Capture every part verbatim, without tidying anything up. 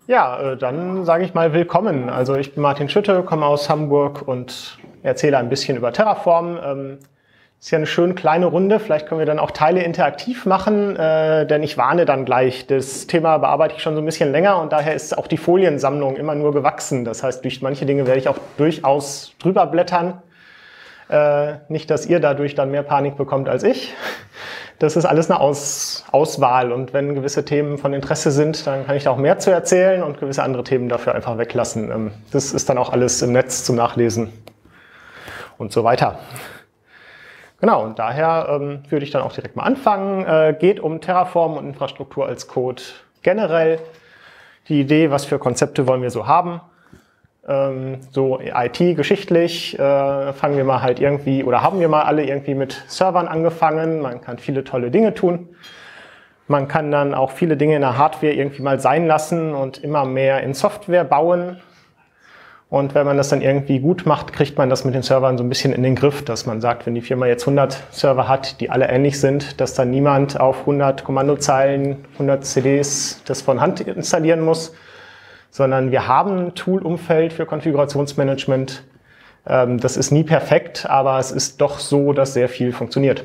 Ja, äh, dann sage ich mal willkommen. Also ich bin Martin Schütte, komme aus Hamburg und erzähle ein bisschen über Terraform. Ähm, ist ja eine schöne kleine Runde, vielleicht können wir dann auch Teile interaktiv machen, äh, denn ich warne dann gleich. Das Thema bearbeite ich schon so ein bisschen länger und daher ist auch die Foliensammlung immer nur gewachsen. Das heißt, durch manche Dinge werde ich auch durchaus drüber blättern. Äh, nicht, dass ihr dadurch dann mehr Panik bekommt als ich. Das ist alles eine Aus Auswahl und wenn gewisse Themen von Interesse sind, dann kann ich da auch mehr zu erzählen und gewisse andere Themen dafür einfach weglassen. Ähm, das ist dann auch alles im Netz zum Nachlesen und so weiter. Genau, und daher ähm, würde ich dann auch direkt mal anfangen. Äh, geht um Terraform und Infrastruktur als Code generell. Die Idee, was für Konzepte wollen wir so haben. Ähm, so I T geschichtlich äh, fangen wir mal halt irgendwie, oder haben wir mal alle irgendwie mit Servern angefangen. Man kann viele tolle Dinge tun. Man kann dann auch viele Dinge in der Hardware irgendwie mal sein lassen und immer mehr in Software bauen. Und wenn man das dann irgendwie gut macht, kriegt man das mit den Servern so ein bisschen in den Griff, dass man sagt, wenn die Firma jetzt hundert Server hat, die alle ähnlich sind, dass dann niemand auf hundert Kommandozeilen, hundert C Ds das von Hand installieren muss, sondern wir haben ein Tool-Umfeld für Konfigurationsmanagement. Das ist nie perfekt, aber es ist doch so, dass sehr viel funktioniert.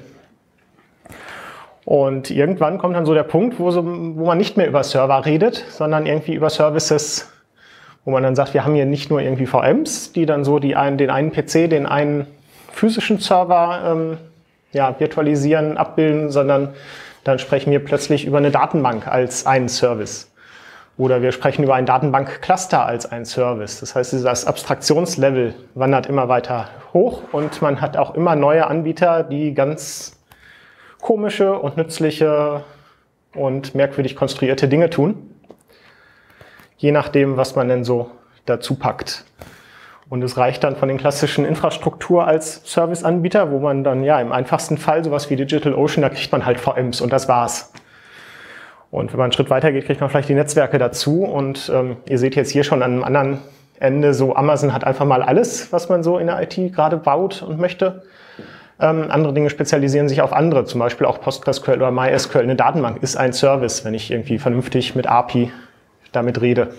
Und irgendwann kommt dann so der Punkt, wo, so, wo man nicht mehr über Server redet, sondern irgendwie über Services, wo man dann sagt, wir haben hier nicht nur irgendwie V Ms, die dann so die einen, den einen P C, den einen physischen Server ähm, ja, virtualisieren, abbilden, sondern dann sprechen wir plötzlich über eine Datenbank als einen Service. Oder wir sprechen über ein Datenbank-Cluster als ein Service. Das heißt, dieses Abstraktionslevel wandert immer weiter hoch und man hat auch immer neue Anbieter, die ganz komische und nützliche und merkwürdig konstruierte Dinge tun. Je nachdem, was man denn so dazu packt. Und es reicht dann von den klassischen Infrastruktur als Serviceanbieter, wo man dann ja im einfachsten Fall sowas wie DigitalOcean, da kriegt man halt V Ms und das war's. Und wenn man einen Schritt weiter geht, kriegt man vielleicht die Netzwerke dazu. Und ähm, ihr seht jetzt hier schon an einem anderen Ende, so Amazon hat einfach mal alles, was man so in der I T gerade baut und möchte. Ähm, andere Dinge spezialisieren sich auf andere, zum Beispiel auch PostgreSQL oder MySQL. Eine Datenbank ist ein Service, wenn ich irgendwie vernünftig mit A P I damit rede.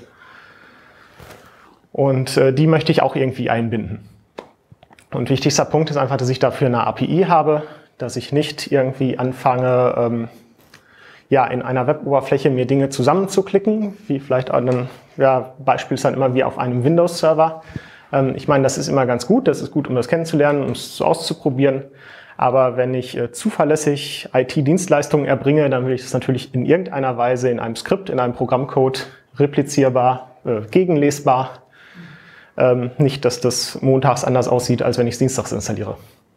Und äh, die möchte ich auch irgendwie einbinden. Und wichtigster Punkt ist einfach, dass ich dafür eine A P I habe, dass ich nicht irgendwie anfange, ähm, ja, in einer Web-Oberfläche mir Dinge zusammenzuklicken, wie vielleicht auch dann, ja, Beispiel ist dann immer wie auf einem Windows-Server. Ähm, ich meine, das ist immer ganz gut, das ist gut, um das kennenzulernen, um es so auszuprobieren. Aber wenn ich äh, zuverlässig I T-Dienstleistungen erbringe, dann will ich das natürlich in irgendeiner Weise in einem Skript, in einem Programmcode replizierbar, äh, gegenlesbar. Ähm, nicht, dass das montags anders aussieht, als wenn ich es dienstags installiere.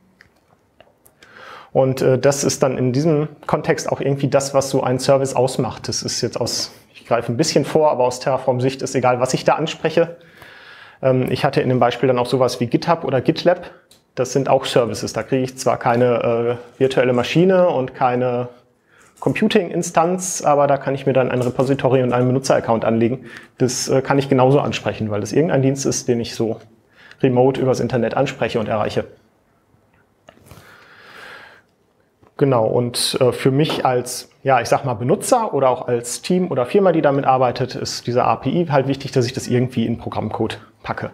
Und äh, das ist dann in diesem Kontext auch irgendwie das, was so ein Service ausmacht. Das ist jetzt aus, ich greife ein bisschen vor, aber aus Terraform-Sicht ist egal, was ich da anspreche. Ähm, ich hatte in dem Beispiel dann auch sowas wie GitHub oder GitLab. Das sind auch Services. Da kriege ich zwar keine äh, virtuelle Maschine und keine Computing-Instanz, aber da kann ich mir dann ein Repository und einen Benutzer-Account anlegen. Das äh, kann ich genauso ansprechen, weil das irgendein Dienst ist, den ich so remote übers Internet anspreche und erreiche. Genau, und äh, für mich als, ja, ich sag mal Benutzer oder auch als Team oder Firma, die damit arbeitet, ist diese A P I halt wichtig, dass ich das irgendwie in Programmcode packe.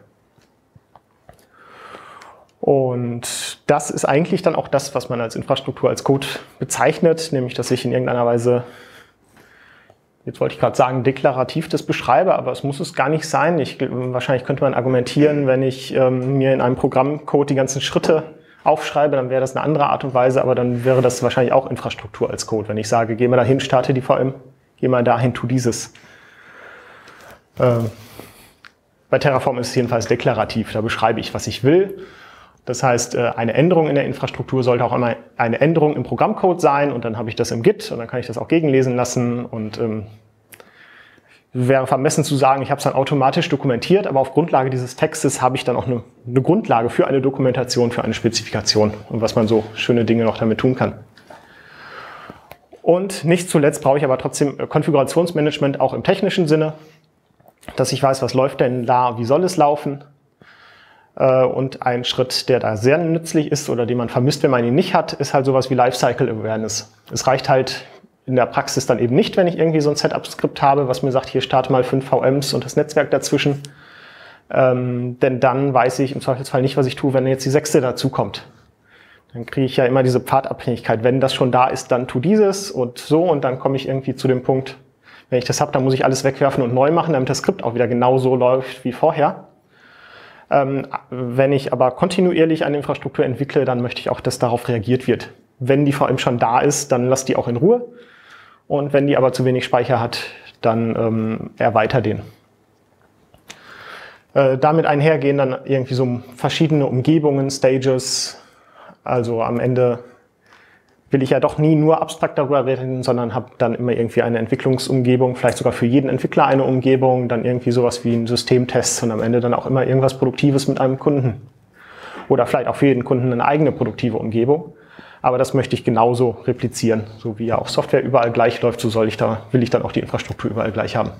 Und das ist eigentlich dann auch das, was man als Infrastruktur, als Code bezeichnet, nämlich, dass ich in irgendeiner Weise, jetzt wollte ich gerade sagen, deklarativ das beschreibe, aber es muss es gar nicht sein. Ich, wahrscheinlich könnte man argumentieren, wenn ich ähm, mir in einem Programmcode die ganzen Schritte aufschreibe, dann wäre das eine andere Art und Weise, aber dann wäre das wahrscheinlich auch Infrastruktur als Code. Wenn ich sage, geh mal dahin, starte die V M, geh mal dahin, tu dieses. Ähm, bei Terraform ist es jedenfalls deklarativ, da beschreibe ich, was ich will. Das heißt, eine Änderung in der Infrastruktur sollte auch immer eine Änderung im Programmcode sein und dann habe ich das im Git und dann kann ich das auch gegenlesen lassen und ähm, wäre vermessen zu sagen, ich habe es dann automatisch dokumentiert, aber auf Grundlage dieses Textes habe ich dann auch eine, eine Grundlage für eine Dokumentation, für eine Spezifikation und was man so schöne Dinge noch damit tun kann. Und nicht zuletzt brauche ich aber trotzdem Konfigurationsmanagement auch im technischen Sinne, dass ich weiß, was läuft denn da, wie soll es laufen. Und ein Schritt, der da sehr nützlich ist oder den man vermisst, wenn man ihn nicht hat, ist halt sowas wie Lifecycle Awareness. Es reicht halt in der Praxis dann eben nicht, wenn ich irgendwie so ein Setup-Skript habe, was mir sagt, hier starte mal fünf V Ms und das Netzwerk dazwischen. Ähm, denn dann weiß ich im Zweifelsfall nicht, was ich tue, wenn jetzt die sechste dazukommt. Dann kriege ich ja immer diese Pfadabhängigkeit. Wenn das schon da ist, dann tu dieses und so und dann komme ich irgendwie zu dem Punkt, wenn ich das habe, dann muss ich alles wegwerfen und neu machen, damit das Skript auch wieder genau so läuft wie vorher. Ähm, wenn ich aber kontinuierlich eine Infrastruktur entwickle, dann möchte ich auch, dass darauf reagiert wird. Wenn die V M schon da ist, dann lass die auch in Ruhe. Und wenn die aber zu wenig Speicher hat, dann ähm, erweiter den. Äh, damit einhergehen dann irgendwie so verschiedene Umgebungen, Stages. Also am Ende will ich ja doch nie nur abstrakt darüber reden, sondern habe dann immer irgendwie eine Entwicklungsumgebung, vielleicht sogar für jeden Entwickler eine Umgebung, dann irgendwie sowas wie ein Systemtest und am Ende dann auch immer irgendwas Produktives mit einem Kunden. Oder vielleicht auch für jeden Kunden eine eigene produktive Umgebung. Aber das möchte ich genauso replizieren. So wie ja auch Software überall gleich läuft, so soll ich da, will ich dann auch die Infrastruktur überall gleich haben.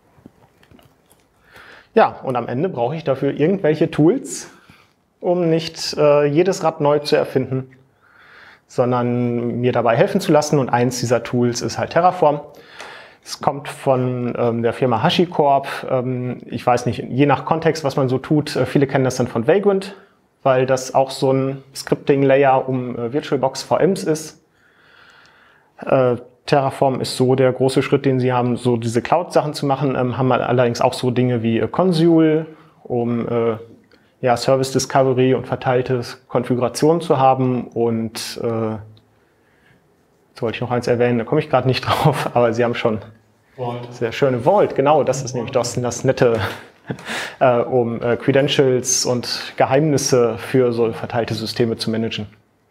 Ja, und am Ende brauche ich dafür irgendwelche Tools, um nicht äh, jedes Rad neu zu erfinden, sondern mir dabei helfen zu lassen. Und eins dieser Tools ist halt Terraform. Es kommt von ähm, der Firma HashiCorp. Ähm, ich weiß nicht, je nach Kontext, was man so tut, äh, viele kennen das dann von Vagrant, weil das auch so ein Scripting-Layer um äh, VirtualBox V Ms ist. Äh, Terraform ist so der große Schritt, den sie haben, so diese Cloud-Sachen zu machen, ähm, haben allerdings auch so Dinge wie äh, Consul, um äh, ja, Service Discovery und verteilte Konfiguration zu haben und äh, jetzt wollte ich noch eins erwähnen, da komme ich gerade nicht drauf, aber sie haben schon Vault. Sehr schöne Vault, genau, das ist nämlich das, das nette, äh, um äh, Credentials und Geheimnisse für so verteilte Systeme zu managen.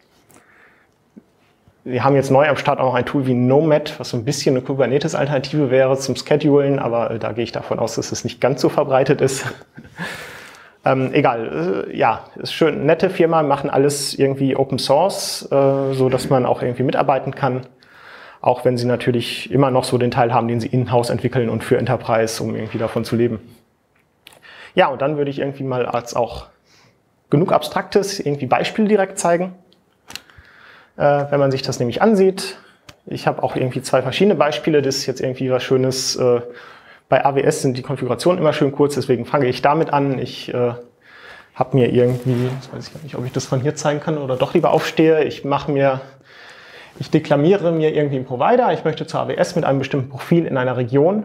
Wir haben jetzt neu am Start auch noch ein Tool wie Nomad, was so ein bisschen eine Kubernetes-Alternative wäre zum Schedulen, aber äh, da gehe ich davon aus, dass es nicht ganz so verbreitet ist. Ähm, egal, äh, ja, ist schön, nette Firma, machen alles irgendwie Open Source, äh, so dass man auch irgendwie mitarbeiten kann, auch wenn sie natürlich immer noch so den Teil haben, den sie in-house entwickeln und für Enterprise, um irgendwie davon zu leben. Ja, und dann würde ich irgendwie mal als auch genug Abstraktes irgendwie Beispiele direkt zeigen, äh, wenn man sich das nämlich ansieht. Ich habe auch irgendwie zwei verschiedene Beispiele, das ist jetzt irgendwie was Schönes. Äh, Bei A W S sind die Konfigurationen immer schön kurz, deswegen fange ich damit an. Ich äh, habe mir irgendwie, jetzt weiß ich gar nicht, ob ich das von hier zeigen kann oder doch lieber aufstehe. Ich mache mir, ich deklamiere mir irgendwie einen Provider. Ich möchte zur A W S mit einem bestimmten Profil in einer Region.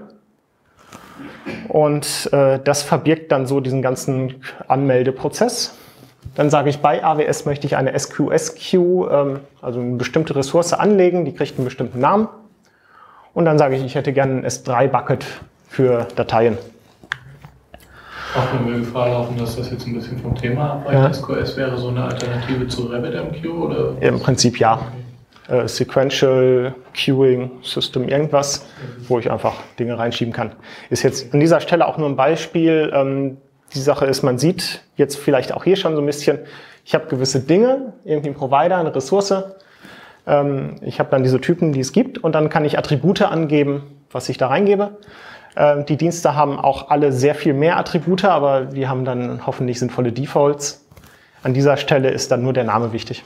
Und äh, das verbirgt dann so diesen ganzen Anmeldeprozess. Dann sage ich, bei A W S möchte ich eine S Q S-Queue, ähm, also eine bestimmte Ressource anlegen, die kriegt einen bestimmten Namen. Und dann sage ich, ich hätte gerne ein S drei Bucket für Dateien. Auch wenn wir Gefahr laufen, dass das jetzt ein bisschen vom Thema abweicht. Ja. S Q S wäre so eine Alternative zu RabbitMQ? Oder? Im Prinzip ja. Äh, Sequential Queuing System irgendwas, wo ich einfach Dinge reinschieben kann. Ist jetzt an dieser Stelle auch nur ein Beispiel. Ähm, die Sache ist, man sieht jetzt vielleicht auch hier schon so ein bisschen, ich habe gewisse Dinge, irgendwie ein Provider, eine Ressource. Ähm, ich habe dann diese Typen, die es gibt und dann kann ich Attribute angeben, was ich da reingebe. Ähm, die Dienste haben auch alle sehr viel mehr Attribute, aber die haben dann hoffentlich sinnvolle Defaults. An dieser Stelle ist dann nur der Name wichtig.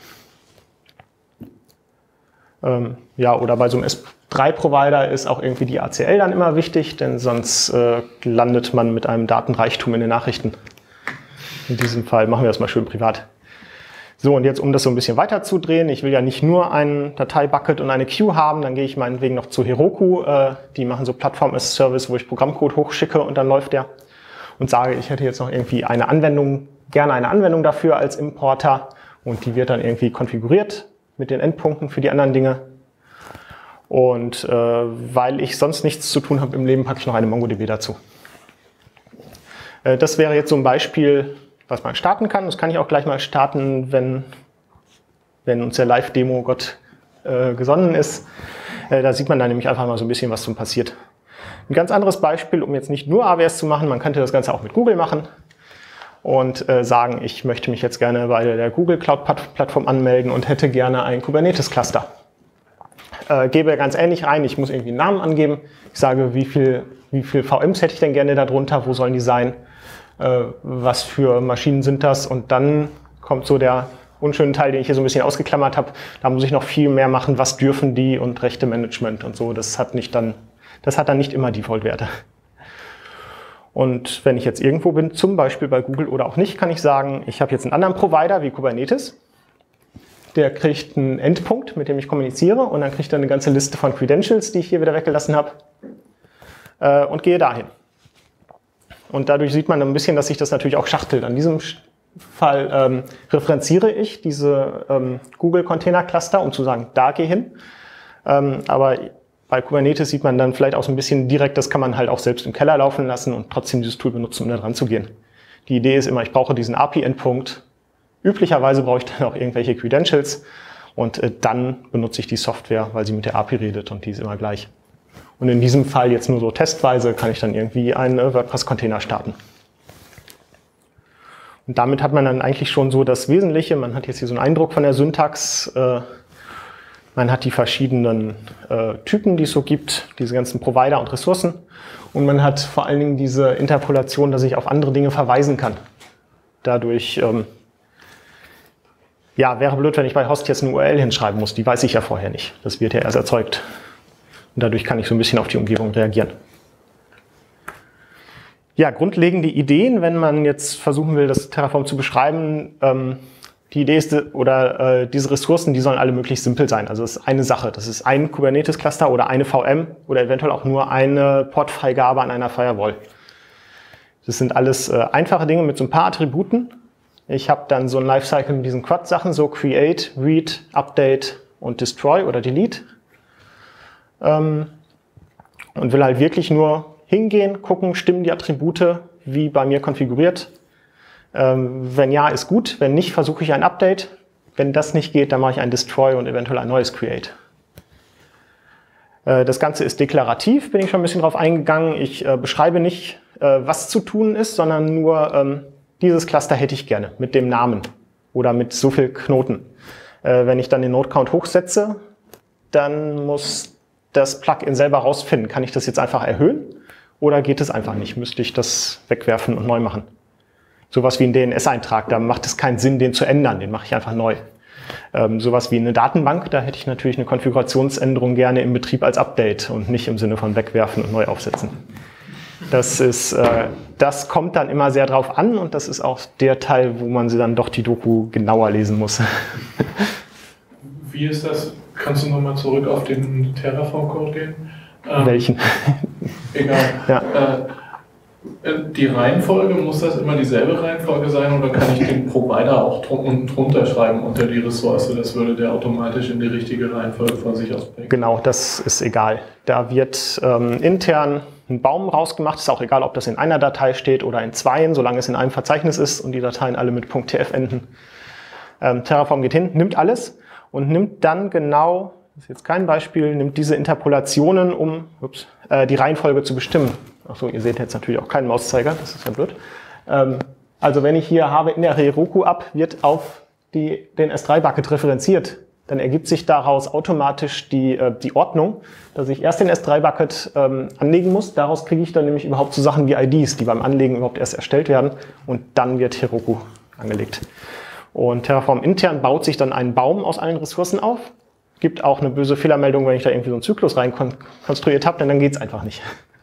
Ähm, ja, oder bei so einem S drei Provider ist auch irgendwie die A C L dann immer wichtig, denn sonst äh, landet man mit einem Datenreichtum in den Nachrichten. In diesem Fall machen wir das mal schön privat. So, und jetzt, um das so ein bisschen weiter zu drehen, ich will ja nicht nur einen Datei-Bucket und eine Queue haben, dann gehe ich meinetwegen noch zu Heroku, äh, die machen so Plattform-as-a-Service, wo ich Programmcode hochschicke und dann läuft der. Und sage, ich hätte jetzt noch irgendwie eine Anwendung, gerne eine Anwendung dafür als Importer und die wird dann irgendwie konfiguriert mit den Endpunkten für die anderen Dinge. Und äh, weil ich sonst nichts zu tun habe im Leben, packe ich noch eine MongoDB dazu. Äh, das wäre jetzt so ein Beispiel, was man starten kann. Das kann ich auch gleich mal starten, wenn, wenn uns der Live-Demo Gott äh, gesonnen ist. Äh, da sieht man dann nämlich einfach mal so ein bisschen, was so passiert. Ein ganz anderes Beispiel, um jetzt nicht nur A W S zu machen, man könnte das Ganze auch mit Google machen und äh, sagen, ich möchte mich jetzt gerne bei der Google Cloud-Plattform anmelden und hätte gerne ein Kubernetes-Cluster. Äh, gebe ganz ähnlich rein, ich muss irgendwie einen Namen angeben. Ich sage, wie viel, wie viel V Ms hätte ich denn gerne darunter, wo sollen die sein? Was für Maschinen sind das? Und dann kommt so der unschönen Teil, den ich hier so ein bisschen ausgeklammert habe. Da muss ich noch viel mehr machen, was dürfen die und Rechte-Management und so. Das hat nicht dann, das hat dann nicht immer Default-Werte. Und wenn ich jetzt irgendwo bin, zum Beispiel bei Google oder auch nicht, kann ich sagen, ich habe jetzt einen anderen Provider wie Kubernetes. Der kriegt einen Endpunkt, mit dem ich kommuniziere, und dann kriegt er eine ganze Liste von Credentials, die ich hier wieder weggelassen habe, äh, und gehe dahin. Und dadurch sieht man ein bisschen, dass sich das natürlich auch schachtelt. An diesem Fall ähm, referenziere ich diese ähm, Google-Container-Cluster, um zu sagen, da geh hin. Ähm, aber bei Kubernetes sieht man dann vielleicht auch so ein bisschen direkt, das kann man halt auch selbst im Keller laufen lassen und trotzdem dieses Tool benutzen, um da dran zu gehen. Die Idee ist immer, ich brauche diesen A P I-Endpunkt. Üblicherweise brauche ich dann auch irgendwelche Credentials und äh, dann benutze ich die Software, weil sie mit der A P I redet und die ist immer gleich. Und in diesem Fall jetzt nur so testweise kann ich dann irgendwie einen äh, WordPress-Container starten. Und damit hat man dann eigentlich schon so das Wesentliche. Man hat jetzt hier so einen Eindruck von der Syntax. Äh, man hat die verschiedenen äh, Typen, die es so gibt, diese ganzen Provider und Ressourcen. Und man hat vor allen Dingen diese Interpolation, dass ich auf andere Dinge verweisen kann. Dadurch, ähm, ja, wäre blöd, wenn ich bei Host jetzt eine U R L hinschreiben muss. Die weiß ich ja vorher nicht. Das wird ja erst erzeugt. Und dadurch kann ich so ein bisschen auf die Umgebung reagieren. Ja, grundlegende Ideen, wenn man jetzt versuchen will, das Terraform zu beschreiben. Ähm, die Idee ist, oder äh, diese Ressourcen, die sollen alle möglichst simpel sein. Also das ist eine Sache. Das ist ein Kubernetes-Cluster oder eine V M oder eventuell auch nur eine Portfreigabe an einer Firewall. Das sind alles äh, einfache Dinge mit so ein paar Attributen. Ich habe dann so ein Lifecycle mit diesen Quad-Sachen, so Create, Read, Update und Destroy oder Delete. Ähm, und will halt wirklich nur hingehen, gucken, stimmen die Attribute wie bei mir konfiguriert. Ähm, wenn ja, ist gut. Wenn nicht, versuche ich ein Update. Wenn das nicht geht, dann mache ich ein Destroy und eventuell ein neues Create. Äh, das Ganze ist deklarativ, bin ich schon ein bisschen drauf eingegangen. Ich äh, beschreibe nicht, äh, was zu tun ist, sondern nur, ähm, dieses Cluster hätte ich gerne mit dem Namen oder mit so viel Knoten. Äh, wenn ich dann den Node-Count hochsetze, dann muss das Plugin selber rausfinden. Kann ich das jetzt einfach erhöhen oder geht es einfach nicht? Müsste ich das wegwerfen und neu machen? Sowas wie ein D N S-Eintrag, da macht es keinen Sinn, den zu ändern. Den mache ich einfach neu. Ähm, sowas wie eine Datenbank, da hätte ich natürlich eine Konfigurationsänderung gerne im Betrieb als Update und nicht im Sinne von wegwerfen und neu aufsetzen. Das ist, äh, das kommt dann immer sehr drauf an und das ist auch der Teil, wo man sie dann doch die Doku genauer lesen muss. Wie ist das? Kannst du nochmal zurück auf den Terraform-Code gehen? Ähm, Welchen? Egal. Ja. Äh, die Reihenfolge, muss das immer dieselbe Reihenfolge sein oder kann ich den Provider auch unten drunter schreiben unter die Ressource? Das würde der automatisch in die richtige Reihenfolge von sich aus bringen. Genau, das ist egal. Da wird ähm, intern ein Baum rausgemacht. Ist auch egal, ob das in einer Datei steht oder in zweien, solange es in einem Verzeichnis ist und die Dateien alle mit .tf enden. Ähm, Terraform geht hin, nimmt alles und nimmt dann genau, das ist jetzt kein Beispiel, nimmt diese Interpolationen, um ups, äh, die Reihenfolge zu bestimmen. Achso, ihr seht jetzt natürlich auch keinen Mauszeiger, das ist ja blöd. Ähm, also wenn ich hier habe, in der Heroku-App wird auf die, den S drei Bucket referenziert, dann ergibt sich daraus automatisch die, äh, die Ordnung, dass ich erst den S drei Bucket ähm, anlegen muss. Daraus kriege ich dann nämlich überhaupt so Sachen wie I Ds, die beim Anlegen überhaupt erst erstellt werden. Und dann wird Heroku angelegt. Und Terraform intern baut sich dann einen Baum aus allen Ressourcen auf. Gibt auch eine böse Fehlermeldung, wenn ich da irgendwie so einen Zyklus rein kon konstruiert habe, denn dann geht es einfach nicht.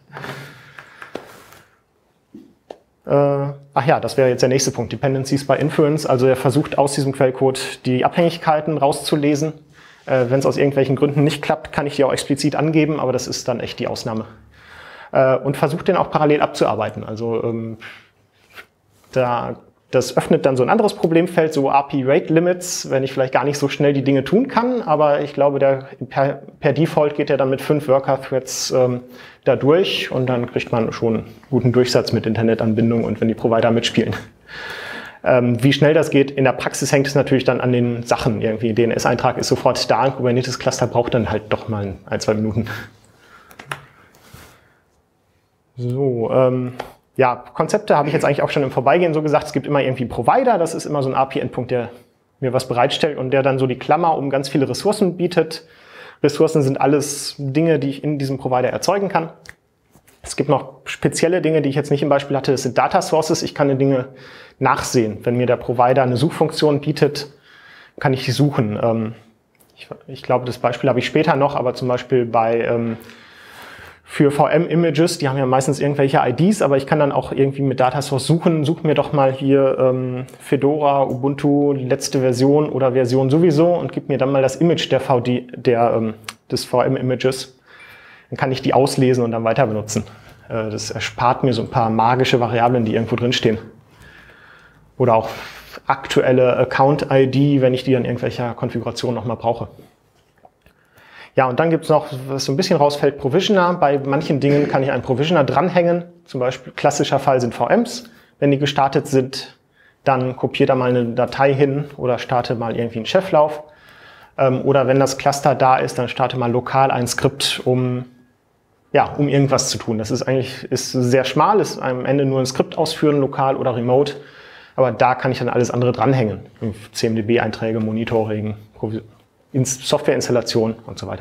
Äh, ach ja, das wäre jetzt der nächste Punkt, Dependencies by Inference. Also er versucht aus diesem Quellcode die Abhängigkeiten rauszulesen. Äh, wenn es aus irgendwelchen Gründen nicht klappt, kann ich die auch explizit angeben, aber das ist dann echt die Ausnahme. Äh, und versucht den auch parallel abzuarbeiten. Also ähm, da, das öffnet dann so ein anderes Problemfeld, so R P Rate Limits, wenn ich vielleicht gar nicht so schnell die Dinge tun kann, aber ich glaube, der, per, per Default geht er dann mit fünf Worker-Threads ähm, da durch und dann kriegt man schon einen guten Durchsatz mit Internetanbindung und wenn die Provider mitspielen. Ähm, wie schnell das geht, in der Praxis hängt es natürlich dann an den Sachen. Irgendwie D N S-Eintrag ist sofort da, ein Kubernetes-Cluster braucht dann halt doch mal ein, zwei Minuten. So, ähm, ja, Konzepte habe ich jetzt eigentlich auch schon im Vorbeigehen so gesagt. Es gibt immer irgendwie einen Provider, das ist immer so ein A P I-Endpunkt, der mir was bereitstellt und der dann so die Klammer um ganz viele Ressourcen bietet. Ressourcen sind alles Dinge, die ich in diesem Provider erzeugen kann. Es gibt noch spezielle Dinge, die ich jetzt nicht im Beispiel hatte. Das sind Data Sources. Ich kann die Dinge nachsehen. Wenn mir der Provider eine Suchfunktion bietet, kann ich die suchen. Ähm, ich, ich glaube, das Beispiel habe ich später noch, aber zum Beispiel bei ähm, für V M-Images, die haben ja meistens irgendwelche I Ds, aber ich kann dann auch irgendwie mit Datasource suchen. Such mir doch mal hier ähm, Fedora, Ubuntu, letzte Version oder Version sowieso und gib mir dann mal das Image der V D, der, ähm, des V M-Images. Dann kann ich die auslesen und dann weiter benutzen. Äh, das erspart mir so ein paar magische Variablen, die irgendwo drinstehen. Oder auch aktuelle Account-I D, wenn ich die in irgendwelcher Konfiguration nochmal brauche. Ja, und dann gibt es noch, was so ein bisschen rausfällt, Provisioner. Bei manchen Dingen kann ich einen Provisioner dranhängen. Zum Beispiel klassischer Fall sind V Ms. Wenn die gestartet sind, dann kopiere da mal eine Datei hin oder starte mal irgendwie einen Cheflauf. Ähm, oder wenn das Cluster da ist, dann starte mal lokal ein Skript, um, ja, um irgendwas zu tun. Das ist eigentlich ist sehr schmal, ist am Ende nur ein Skript ausführen, lokal oder remote. Aber da kann ich dann alles andere dranhängen. C M D B-Einträge, Monitoring, Softwareinstallation und so weiter.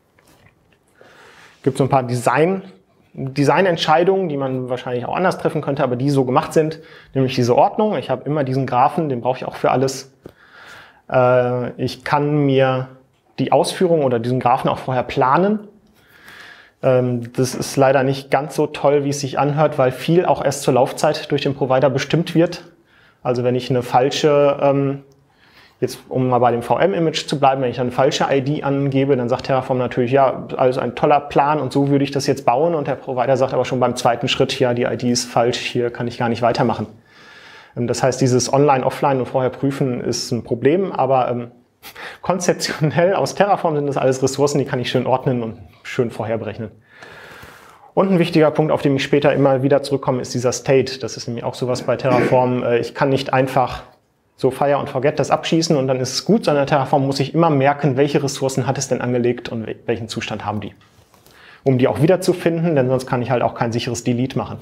Es gibt so ein paar Design, Designentscheidungen, die man wahrscheinlich auch anders treffen könnte, aber die so gemacht sind, nämlich diese Ordnung. Ich habe immer diesen Graphen, den brauche ich auch für alles. Äh, ich kann mir die Ausführung oder diesen Graphen auch vorher planen. Ähm, das ist leider nicht ganz so toll, wie es sich anhört, weil viel auch erst zur Laufzeit durch den Provider bestimmt wird. Also wenn ich eine falsche, ähm, jetzt um mal bei dem V M-Image zu bleiben, wenn ich eine falsche I D angebe, dann sagt Terraform natürlich, ja, also ein toller Plan und so würde ich das jetzt bauen. Und der Provider sagt aber schon beim zweiten Schritt, ja, die I D ist falsch, hier kann ich gar nicht weitermachen. Ähm, das heißt, dieses Online, Offline und vorher prüfen ist ein Problem, aber ähm, konzeptionell aus Terraform sind das alles Ressourcen, die kann ich schön ordnen und schön vorher berechnen. Und ein wichtiger Punkt, auf den ich später immer wieder zurückkomme, ist dieser State. Das ist nämlich auch sowas bei Terraform. Ich kann nicht einfach so Fire und Forget das abschießen und dann ist es gut, sondern Terraform muss ich immer merken, welche Ressourcen hat es denn angelegt und welchen Zustand haben die. Um die auch wiederzufinden, denn sonst kann ich halt auch kein sicheres Delete machen.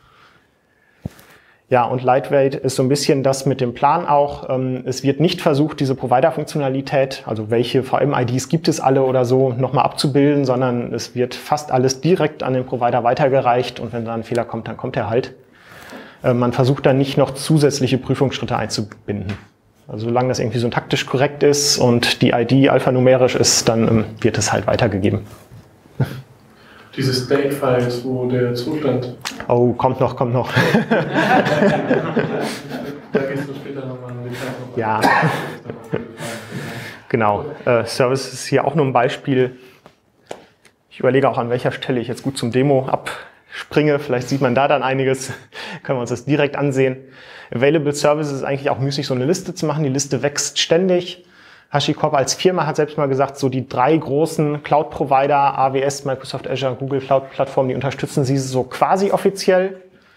Ja, und Lightweight ist so ein bisschen das mit dem Plan auch. Es wird nicht versucht, diese Provider-Funktionalität, also welche V M-I Ds gibt es alle oder so, nochmal abzubilden, sondern es wird fast alles direkt an den Provider weitergereicht und wenn da ein Fehler kommt, dann kommt er halt. Man versucht dann nicht noch zusätzliche Prüfungsschritte einzubinden. Also solange das irgendwie syntaktisch korrekt ist und die I D alphanumerisch ist, dann wird es halt weitergegeben. Diese State-Files, wo der Zustand... Oh, kommt noch, kommt noch. Da gehst du später nochmal in Detail. Ja. Genau. Äh, Service ist hier auch nur ein Beispiel. Ich überlege auch, an welcher Stelle ich jetzt gut zum Demo abspringe. Vielleicht sieht man da dann einiges. Können wir uns das direkt ansehen. Available Services ist eigentlich auch müßig, so eine Liste zu machen. Die Liste wächst ständig. HashiCorp als Firma hat selbst mal gesagt, so die drei großen Cloud-Provider, A W S, Microsoft Azure, Google Cloud-Plattform, die unterstützen sie so quasi offiziell.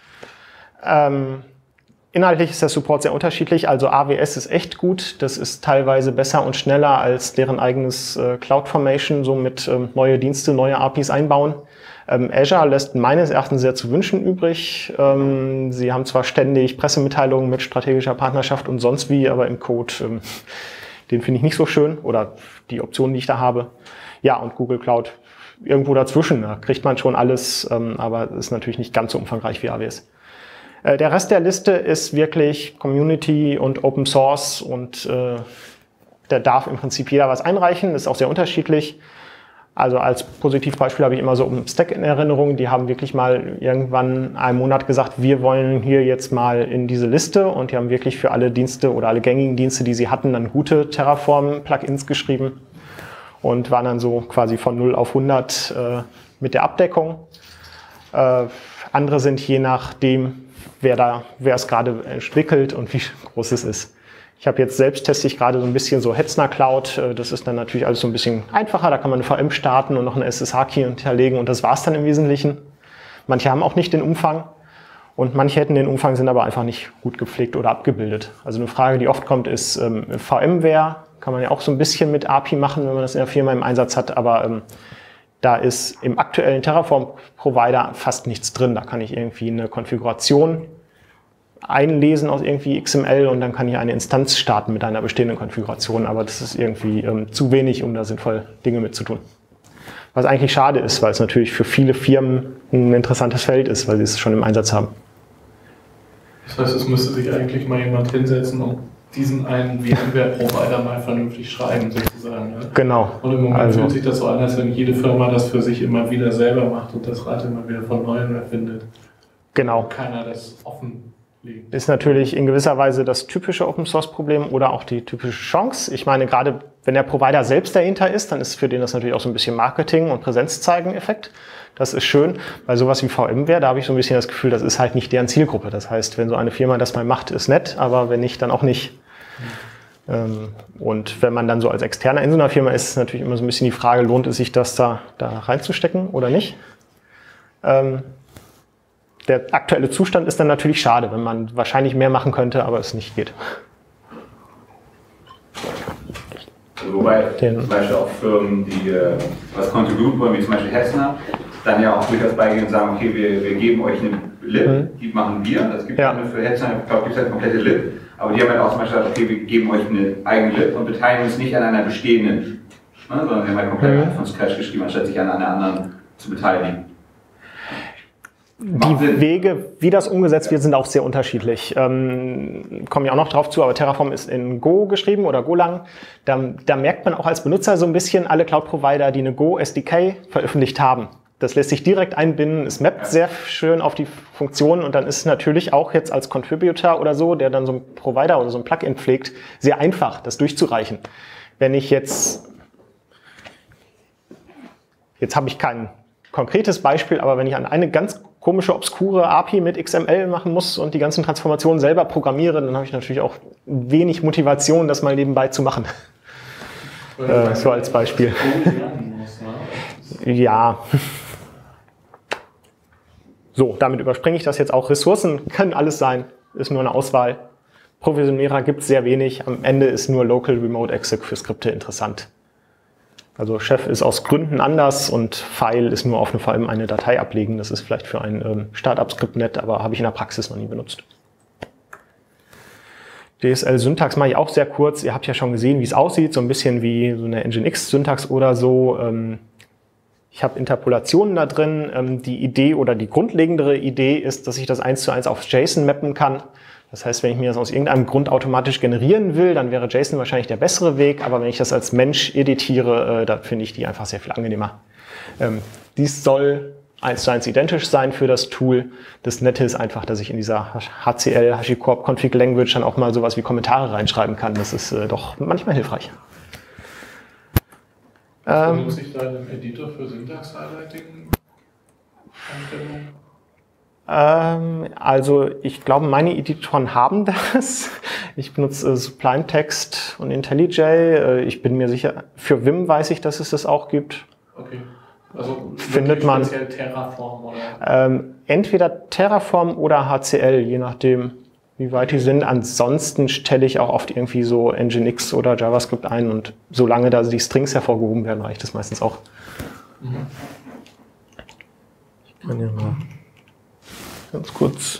Ähm, inhaltlich ist der Support sehr unterschiedlich. Also A W S ist echt gut. Das ist teilweise besser und schneller als deren eigenes äh, CloudFormation, so mit ähm, neue Dienste, neue A P Is einbauen. Ähm, Azure lässt meines Erachtens sehr zu wünschen übrig. Ähm, sie haben zwar ständig Pressemitteilungen mit strategischer Partnerschaft und sonst wie, aber im Code... Ähm, Den finde ich nicht so schön oder die Optionen, die ich da habe. Ja, und Google Cloud irgendwo dazwischen. Da kriegt man schon alles, ähm, aber ist natürlich nicht ganz so umfangreich wie A W S. Äh, der Rest der Liste ist wirklich Community und Open Source und äh, da darf im Prinzip jeder was einreichen. Ist auch sehr unterschiedlich. Also als Positivbeispiel habe ich immer so OpenStack in Erinnerung. Die haben wirklich mal irgendwann einen Monat gesagt, wir wollen hier jetzt mal in diese Liste und die haben wirklich für alle Dienste oder alle gängigen Dienste, die sie hatten, dann gute Terraform-Plugins geschrieben und waren dann so quasi von null auf hundert äh, mit der Abdeckung. Äh, andere sind je nachdem, wer da, wer es gerade entwickelt und wie groß es ist. Ich habe jetzt selbst teste ich gerade so ein bisschen so Hetzner Cloud. Das ist dann natürlich alles so ein bisschen einfacher. Da kann man eine V M starten und noch eine S S H-Key hinterlegen und das war's dann im Wesentlichen. Manche haben auch nicht den Umfang und manche hätten den Umfang, sind aber einfach nicht gut gepflegt oder abgebildet. Also eine Frage, die oft kommt, ist ähm, VMware. Kann man ja auch so ein bisschen mit A P I machen, wenn man das in der Firma im Einsatz hat, aber ähm, da ist im aktuellen Terraform-Provider fast nichts drin. Da kann ich irgendwie eine Konfiguration einlesen aus irgendwie X M L und dann kann ich eine Instanz starten mit einer bestehenden Konfiguration, aber das ist irgendwie ähm, zu wenig, um da sinnvoll Dinge mitzutun. Was eigentlich schade ist, weil es natürlich für viele Firmen ein interessantes Feld ist, weil sie es schon im Einsatz haben. Das heißt, es müsste sich eigentlich mal jemand hinsetzen und diesen einen VMware-Provider mal vernünftig schreiben, sozusagen. Ne? Genau. Und im Moment also, fühlt sich das so an, als wenn jede Firma das für sich immer wieder selber macht und das Rad immer wieder von Neuem erfindet. Genau. Und keiner das offen legt. Ist natürlich in gewisser Weise das typische Open-Source-Problem oder auch die typische Chance. Ich meine, gerade wenn der Provider selbst dahinter ist, dann ist für den das natürlich auch so ein bisschen Marketing- und Präsenzzeigen-Effekt. Das ist schön. Bei sowas wie VMware, da habe ich so ein bisschen das Gefühl, das ist halt nicht deren Zielgruppe. Das heißt, wenn so eine Firma das mal macht, ist nett, aber wenn nicht, dann auch nicht. Mhm. Und wenn man dann so als Externer in so einer Firma ist, ist natürlich immer so ein bisschen die Frage, lohnt es sich das da, da reinzustecken oder nicht? Ähm, der aktuelle Zustand ist dann natürlich schade, wenn man wahrscheinlich mehr machen könnte, aber es nicht geht. Also wobei Den, zum Beispiel auch Firmen, die äh, was contributen wollen, wie zum Beispiel Hetzner, dann ja auch durchaus beigehen und sagen, okay, wir, wir geben euch eine Lib, mhm. die machen wir. Es gibt ja für Hetzner, ich glaube, gibt es halt komplette Lib, aber die haben halt auch zum Beispiel gesagt, okay, wir geben euch eine eigene Lib und beteiligen uns nicht an einer bestehenden, ne, sondern wir haben halt komplett mhm. von Scratch geschrieben, anstatt sich an einer anderen zu beteiligen. Die Wege, wie das umgesetzt wird, sind auch sehr unterschiedlich. Ähm, komme ich auch noch drauf zu, aber Terraform ist in Go geschrieben oder Golang. Da, da merkt man auch als Benutzer so ein bisschen alle Cloud-Provider, die eine Go S D K veröffentlicht haben. Das lässt sich direkt einbinden, es mappt sehr schön auf die Funktionen und dann ist es natürlich auch jetzt als Contributor oder so, der dann so einen Provider oder so ein Plugin pflegt, sehr einfach, das durchzureichen. Wenn ich jetzt, jetzt habe ich kein konkretes Beispiel, aber wenn ich an eine ganz komische, obskure A P I mit X M L machen muss und die ganzen Transformationen selber programmiere, dann habe ich natürlich auch wenig Motivation, das mal nebenbei zu machen. Äh, so als Beispiel. Ja. So, damit überspringe ich das jetzt auch. Ressourcen können alles sein, ist nur eine Auswahl. Provisionärer gibt es sehr wenig. Am Ende ist nur Local Remote Exec für Skripte interessant. Also Chef ist aus Gründen anders und File ist nur auf eine, vor allem eine Datei ablegen. Das ist vielleicht für ein ähm, Startup-Skript nett, aber habe ich in der Praxis noch nie benutzt. D S L-Syntax mache ich auch sehr kurz. Ihr habt ja schon gesehen, wie es aussieht. So ein bisschen wie so eine Nginx-Syntax oder so. Ähm, ich habe Interpolationen da drin. Ähm, die Idee oder die grundlegendere Idee ist, dass ich das eins zu eins auf JSON mappen kann. Das heißt, wenn ich mir das aus irgendeinem Grund automatisch generieren will, dann wäre JSON wahrscheinlich der bessere Weg. Aber wenn ich das als Mensch editiere, äh, dann finde ich die einfach sehr viel angenehmer. Ähm, dies soll eins zu eins identisch sein für das Tool. Das Nette ist einfach, dass ich in dieser H C L, HashiCorp Config Language dann auch mal sowas wie Kommentare reinschreiben kann. Das ist äh, doch manchmal hilfreich. Ähm, benutze ich da einen Editor für Syntax-Highlighting-Anwendungen? Ähm, also ich glaube, meine Editoren haben das. Ich benutze äh, Sublime Text und IntelliJ. Äh, ich bin mir sicher, für Vim weiß ich, dass es das auch gibt. Okay. Also findet man speziell Terraform oder? Ähm, entweder Terraform oder H C L, je nachdem, wie weit die sind. Ansonsten stelle ich auch oft irgendwie so Nginx oder JavaScript ein und solange da die Strings hervorgehoben werden, reicht das meistens auch. Mhm. Ich kann ja mal ganz kurz.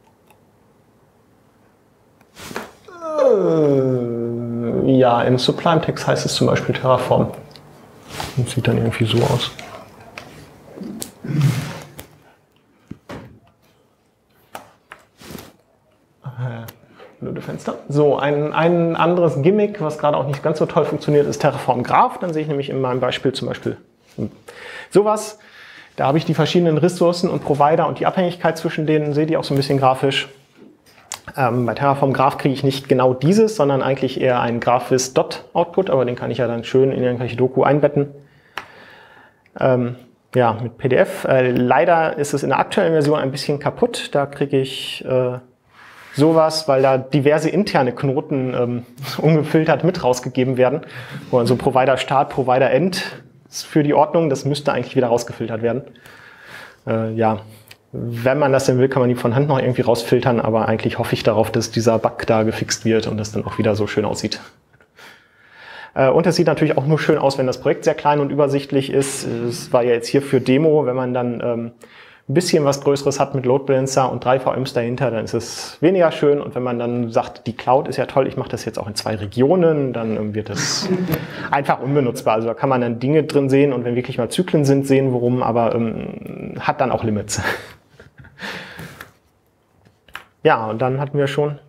Äh, ja, im Sublime Text heißt es zum Beispiel Terraform. Das sieht dann irgendwie so aus. Blöde Fenster. So, ein, ein anderes Gimmick, was gerade auch nicht ganz so toll funktioniert, ist Terraform Graph. Dann sehe ich nämlich in meinem Beispiel zum Beispiel sowas. Da habe ich die verschiedenen Ressourcen und Provider und die Abhängigkeit zwischen denen, sehe die auch so ein bisschen grafisch. Ähm, bei Terraform Graph kriege ich nicht genau dieses, sondern eigentlich eher einen Graphis-Dot-Output, aber den kann ich ja dann schön in irgendwelche Doku einbetten. Ähm, ja, mit P D F. Äh, leider ist es in der aktuellen Version ein bisschen kaputt. Da kriege ich äh, sowas, weil da diverse interne Knoten ähm, ungefiltert mit rausgegeben werden. Wo also Provider Start, Provider End ist für die Ordnung. Das müsste eigentlich wieder rausgefiltert werden. Äh, ja, wenn man das denn will, kann man die von Hand noch irgendwie rausfiltern, aber eigentlich hoffe ich darauf, dass dieser Bug da gefixt wird und das dann auch wieder so schön aussieht. Und es sieht natürlich auch nur schön aus, wenn das Projekt sehr klein und übersichtlich ist. Es war ja jetzt hier für Demo, wenn man dann ähm, ein bisschen was Größeres hat mit Load Balancer und drei V Ms dahinter, dann ist es weniger schön. Und wenn man dann sagt, die Cloud ist ja toll, ich mache das jetzt auch in zwei Regionen, dann ähm, wird das einfach unbenutzbar. Also da kann man dann Dinge drin sehen und wenn wirklich mal Zyklen sind, sehen worum, aber ähm, hat dann auch Limits. Ja, und dann hatten wir schon,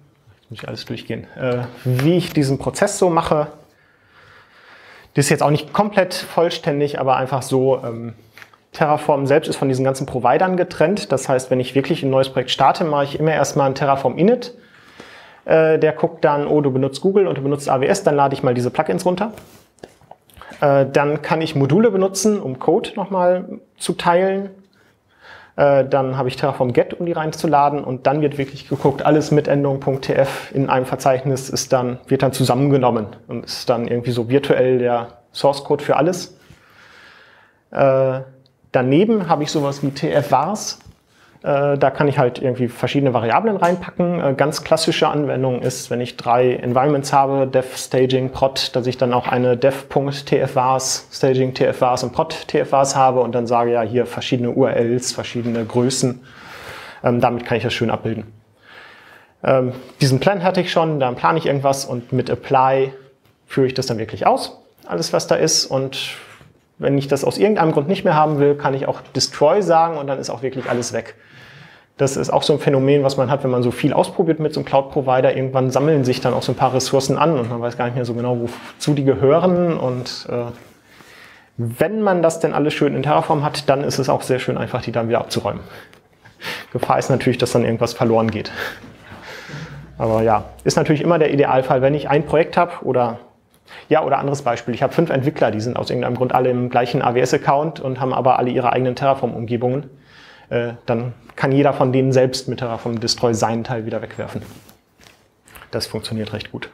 muss ich alles durchgehen. Äh, wie ich diesen Prozess so mache, das ist jetzt auch nicht komplett vollständig, aber einfach so, ähm, Terraform selbst ist von diesen ganzen Providern getrennt. Das heißt, wenn ich wirklich ein neues Projekt starte, mache ich immer erstmal ein Terraform Init. Äh, der guckt dann, oh, du benutzt Google und du benutzt A W S, dann lade ich mal diese Plugins runter. Äh, dann kann ich Module benutzen, um Code nochmal zu teilen. Äh, dann habe ich Terraform Get, um die reinzuladen. Und dann wird wirklich geguckt, alles mit Endung .tf in einem Verzeichnis ist dann, wird dann zusammengenommen und ist dann irgendwie so virtuell der Source Code für alles. Äh, Daneben habe ich sowas wie tf-vars. Äh, da kann ich halt irgendwie verschiedene Variablen reinpacken. Äh, ganz klassische Anwendung ist, wenn ich drei Environments habe, dev, staging, prod, dass ich dann auch eine dev.tf-vars, staging, tf-vars und prod tf-vars habe und dann sage, ja, hier verschiedene U R Ls, verschiedene Größen. Ähm, damit kann ich das schön abbilden. Ähm, diesen Plan hatte ich schon, dann plane ich irgendwas und mit apply führe ich das dann wirklich aus, alles was da ist. Und wenn ich das aus irgendeinem Grund nicht mehr haben will, kann ich auch destroy sagen und dann ist auch wirklich alles weg. Das ist auch so ein Phänomen, was man hat, wenn man so viel ausprobiert mit so einem Cloud-Provider. Irgendwann sammeln sich dann auch so ein paar Ressourcen an und man weiß gar nicht mehr so genau, wozu die gehören. Und äh, wenn man das denn alles schön in Terraform hat, dann ist es auch sehr schön einfach, die dann wieder abzuräumen. Gefahr ist natürlich, dass dann irgendwas verloren geht. Aber ja, ist natürlich immer der Idealfall, wenn ich ein Projekt habe oder Ja, oder anderes Beispiel. Ich habe fünf Entwickler, die sind aus irgendeinem Grund alle im gleichen A W S-Account und haben aber alle ihre eigenen Terraform-Umgebungen. Äh, dann kann jeder von denen selbst mit Terraform Destroy seinen Teil wieder wegwerfen. Das funktioniert recht gut.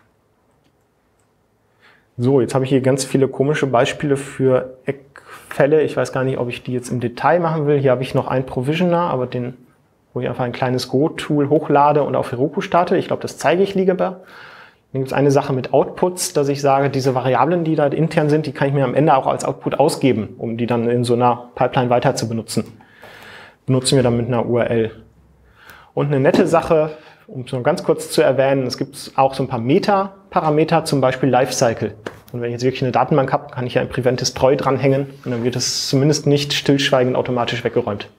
So, jetzt habe ich hier ganz viele komische Beispiele für Eckfälle. Ich weiß gar nicht, ob ich die jetzt im Detail machen will. Hier habe ich noch einen Provisioner, aber den, wo ich einfach ein kleines Go-Tool hochlade und auf Heroku starte. Ich glaube, das zeige ich lieber. Dann gibt es eine Sache mit Outputs, dass ich sage, diese Variablen, die da intern sind, die kann ich mir am Ende auch als Output ausgeben, um die dann in so einer Pipeline weiter zu benutzen. Benutzen wir dann mit einer U R L. Und eine nette Sache, um es nur ganz kurz zu erwähnen, es gibt auch so ein paar Meta-Parameter, zum Beispiel Lifecycle. Und wenn ich jetzt wirklich eine Datenbank habe, kann ich ja ein Prevent Destroy dranhängen und dann wird es zumindest nicht stillschweigend automatisch weggeräumt.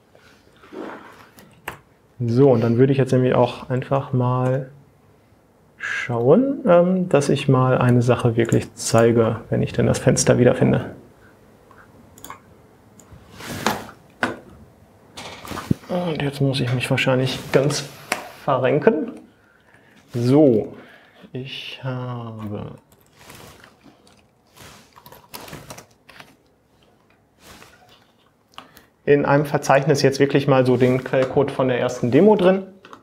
So, und dann würde ich jetzt nämlich auch einfach mal schauen, ähm, dass ich mal eine Sache wirklich zeige, wenn ich denn das Fenster wiederfinde. Und jetzt muss ich mich wahrscheinlich ganz verrenken. So, ich habe in einem Verzeichnis jetzt wirklich mal so den Quellcode von der ersten Demo drin.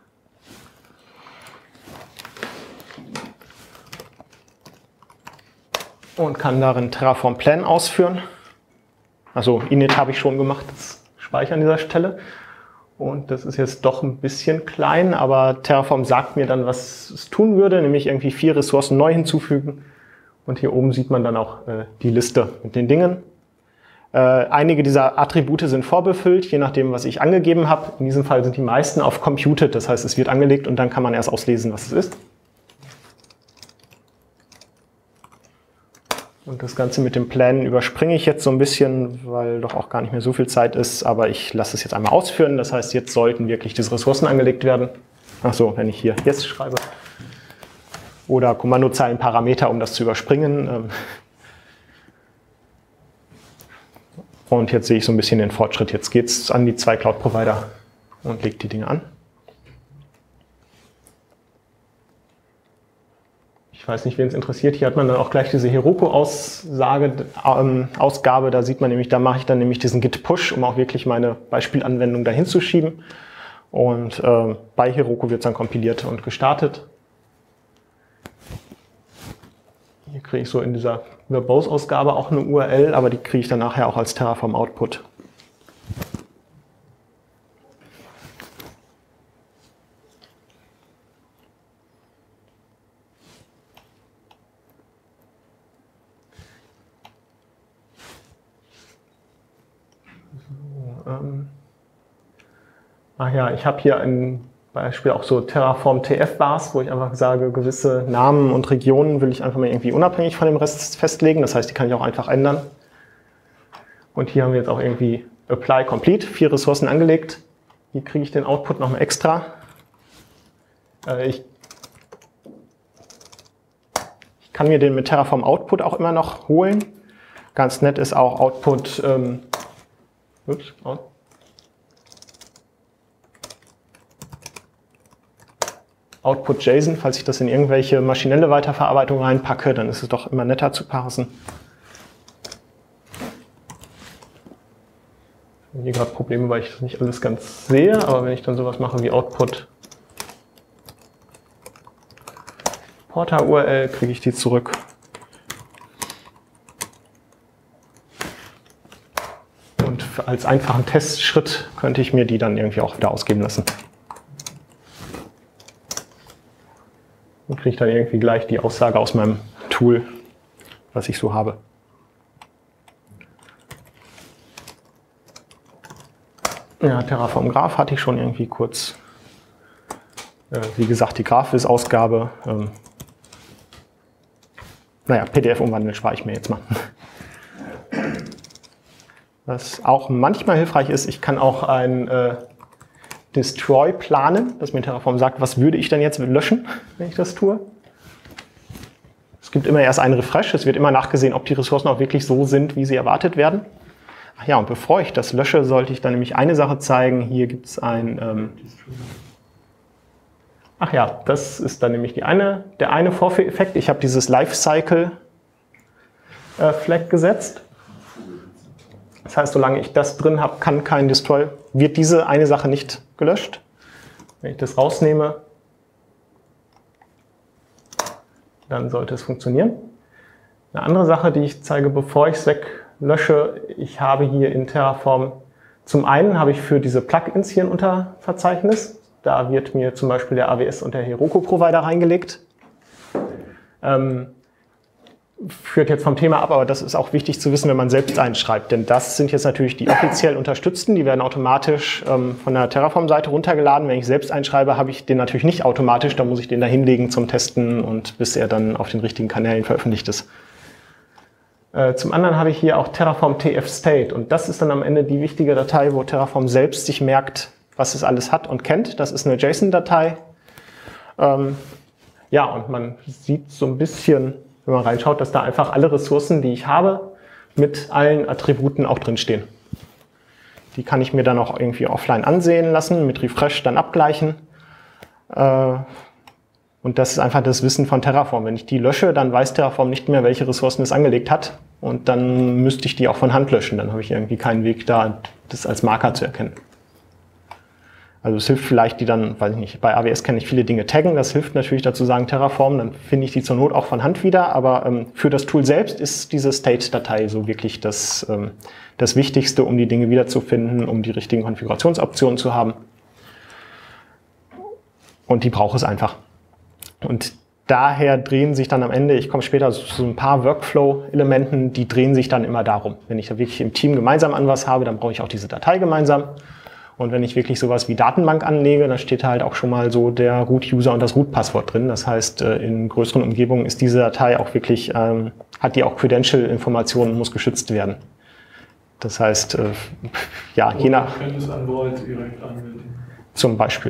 Und kann darin Terraform Plan ausführen. Also init habe ich schon gemacht, das Speichern an dieser Stelle. Und das ist jetzt doch ein bisschen klein, aber Terraform sagt mir dann, was es tun würde, nämlich irgendwie vier Ressourcen neu hinzufügen. Und hier oben sieht man dann auch äh, die Liste mit den Dingen. Äh, einige dieser Attribute sind vorbefüllt, je nachdem, was ich angegeben habe. In diesem Fall sind die meisten auf Computed, das heißt, es wird angelegt und dann kann man erst auslesen, was es ist. Und das Ganze mit dem Plan überspringe ich jetzt so ein bisschen, weil doch auch gar nicht mehr so viel Zeit ist, aber ich lasse es jetzt einmal ausführen. Das heißt, jetzt sollten wirklich diese Ressourcen angelegt werden. Ach so, wenn ich hier jetzt schreibe. Oder Kommandozeilen Parameter, um das zu überspringen. Und jetzt sehe ich so ein bisschen den Fortschritt. Jetzt geht es an die zwei Cloud-Provider und legt die Dinge an. Ich weiß nicht, wen es interessiert. Hier hat man dann auch gleich diese Heroku-Aussage, ähm, Ausgabe. Da sieht man nämlich, da mache ich dann nämlich diesen Git-Push, um auch wirklich meine Beispielanwendung dahin zu schieben. Und äh, bei Heroku wird es dann kompiliert und gestartet. Hier kriege ich so in dieser Verbose-Ausgabe auch eine U R L, aber die kriege ich dann nachher auch als Terraform-Output. Ach ja, ich habe hier ein Beispiel auch so Terraform T F-Vars, wo ich einfach sage, gewisse Namen und Regionen will ich einfach mal irgendwie unabhängig von dem Rest festlegen. Das heißt, die kann ich auch einfach ändern. Und hier haben wir jetzt auch irgendwie Apply Complete, vier Ressourcen angelegt. Hier kriege ich den Output nochmal extra. Ich kann mir den mit Terraform Output auch immer noch holen. Ganz nett ist auch Output, ähm, ups, oh. Output JSON, falls ich das in irgendwelche maschinelle Weiterverarbeitung reinpacke, dann ist es doch immer netter zu parsen. Ich habe hier gerade Probleme, weil ich das nicht alles ganz sehe, aber wenn ich dann sowas mache wie Output Porter-U R L, kriege ich die zurück. Und als einfachen Testschritt könnte ich mir die dann irgendwie auch wieder ausgeben lassen. Und kriege ich dann irgendwie gleich die Aussage aus meinem Tool, was ich so habe. Ja, Terraform Graph hatte ich schon irgendwie kurz. Äh, wie gesagt, die Graph-Ausgabe. Ähm, naja, P D F umwandeln spare ich mir jetzt mal. Was auch manchmal hilfreich ist, ich kann auch ein äh, Destroy planen, dass mir Terraform sagt, was würde ich dann jetzt löschen, wenn ich das tue. Es gibt immer erst einen Refresh, es wird immer nachgesehen, ob die Ressourcen auch wirklich so sind, wie sie erwartet werden. Ach ja, und bevor ich das lösche, sollte ich dann nämlich eine Sache zeigen. Hier gibt es ein... Ähm Ach ja, das ist dann nämlich die eine, der eine Vorführeffekt. Ich habe dieses Lifecycle äh, Flag gesetzt. Das heißt, solange ich das drin habe, kann kein Destroy, wird diese eine Sache nicht gelöscht. Wenn ich das rausnehme, dann sollte es funktionieren. Eine andere Sache, die ich zeige, bevor ich es weglösche, ich habe hier in Terraform, zum einen habe ich für diese Plugins hier ein Unterverzeichnis. Da wird mir zum Beispiel der A W S und der Heroku Provider reingelegt. Ähm, Führt jetzt vom Thema ab, aber das ist auch wichtig zu wissen, wenn man selbst einschreibt. Denn das sind jetzt natürlich die offiziell unterstützten, die werden automatisch ähm, von der Terraform-Seite runtergeladen. Wenn ich selbst einschreibe, habe ich den natürlich nicht automatisch, da muss ich den da hinlegen zum Testen und bis er dann auf den richtigen Kanälen veröffentlicht ist. Äh, zum anderen habe ich hier auch Terraform T F State und das ist dann am Ende die wichtige Datei, wo Terraform selbst sich merkt, was es alles hat und kennt. Das ist eine JSON-Datei. Ähm, ja, und man sieht so ein bisschen, wenn man reinschaut, dass da einfach alle Ressourcen, die ich habe, mit allen Attributen auch drin stehen. Die kann ich mir dann auch irgendwie offline ansehen lassen, mit Refresh dann abgleichen. Und das ist einfach das Wissen von Terraform. Wenn ich die lösche, dann weiß Terraform nicht mehr, welche Ressourcen es angelegt hat. Und dann müsste ich die auch von Hand löschen. Dann habe ich irgendwie keinen Weg da, das als Marker zu erkennen. Also es hilft vielleicht, die dann, weiß ich nicht, bei A W S kann ich viele Dinge taggen, das hilft natürlich dazu sagen Terraform, dann finde ich die zur Not auch von Hand wieder, aber ähm, für das Tool selbst ist diese State-Datei so wirklich das, ähm, das Wichtigste, um die Dinge wiederzufinden, um die richtigen Konfigurationsoptionen zu haben. Und die braucht es einfach. Und daher drehen sich dann am Ende, ich komme später zu so ein paar Workflow-Elementen, die drehen sich dann immer darum. Wenn ich da wirklich im Team gemeinsam an was habe, dann brauche ich auch diese Datei gemeinsam. Und wenn ich wirklich sowas wie Datenbank anlege, dann steht halt auch schon mal so der Root-User und das Root-Passwort drin. Das heißt, in größeren Umgebungen ist diese Datei auch wirklich, ähm, hat die auch Credential-Informationen und muss geschützt werden. Das heißt, äh, ja, je nach... Zum Beispiel.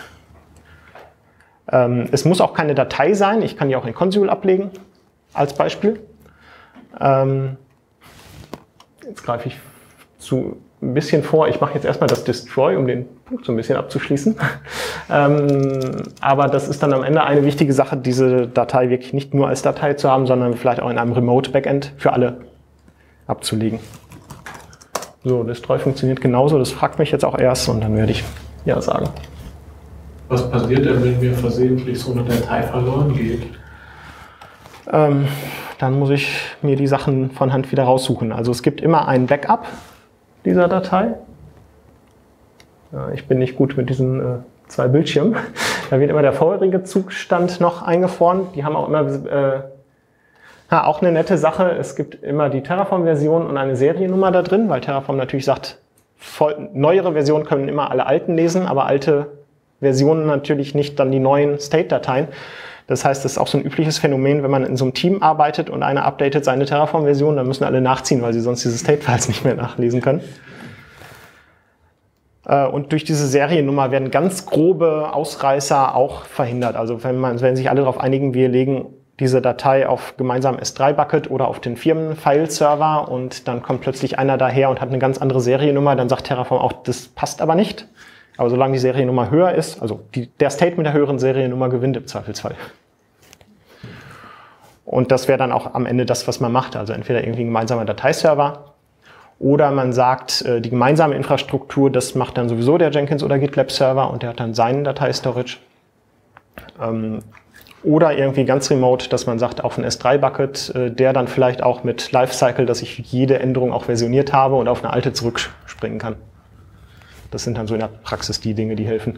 ähm, es muss auch keine Datei sein. Ich kann die auch in Consul ablegen, als Beispiel. Ähm, jetzt greife ich zu... ein bisschen vor. Ich mache jetzt erstmal das Destroy, um den Punkt so ein bisschen abzuschließen. ähm, aber das ist dann am Ende eine wichtige Sache, diese Datei wirklich nicht nur als Datei zu haben, sondern vielleicht auch in einem Remote-Backend für alle abzulegen. So, Destroy funktioniert genauso. Das fragt mich jetzt auch erst und dann werde ich ja sagen. Was passiert denn, wenn mir versehentlich so eine Datei verloren geht? Ähm, dann muss ich mir die Sachen von Hand wieder raussuchen. Also es gibt immer ein Backup dieser Datei. Ja, ich bin nicht gut mit diesen äh, zwei Bildschirmen. Da wird immer der vorherige Zustand noch eingefroren. Die haben auch immer äh, ja, auch eine nette Sache. Es gibt immer die Terraform-Version und eine Seriennummer da drin, weil Terraform natürlich sagt, voll, neuere Versionen können immer alle alten lesen, aber alte Versionen natürlich nicht dann die neuen State-Dateien. Das heißt, das ist auch so ein übliches Phänomen, wenn man in so einem Team arbeitet und einer updatet seine Terraform-Version, dann müssen alle nachziehen, weil sie sonst diese State-Files nicht mehr nachlesen können. Und durch diese Seriennummer werden ganz grobe Ausreißer auch verhindert. Also wenn, man, wenn sich alle darauf einigen, wir legen diese Datei auf gemeinsamen S drei Bucket oder auf den Firmen-File-Server und dann kommt plötzlich einer daher und hat eine ganz andere Seriennummer, dann sagt Terraform auch, das passt aber nicht. Aber solange die Seriennummer höher ist, also die, der State mit der höheren Seriennummer gewinnt im Zweifelsfall. Und das wäre dann auch am Ende das, was man macht. Also entweder irgendwie ein gemeinsamer Dateiserver oder man sagt, die gemeinsame Infrastruktur, das macht dann sowieso der Jenkins oder GitLab Server und der hat dann seinen Dateistorage. Oder irgendwie ganz remote, dass man sagt, auf ein S drei Bucket, der dann vielleicht auch mit Lifecycle, dass ich jede Änderung auch versioniert habe und auf eine alte zurückspringen kann. Das sind dann so in der Praxis die Dinge, die helfen.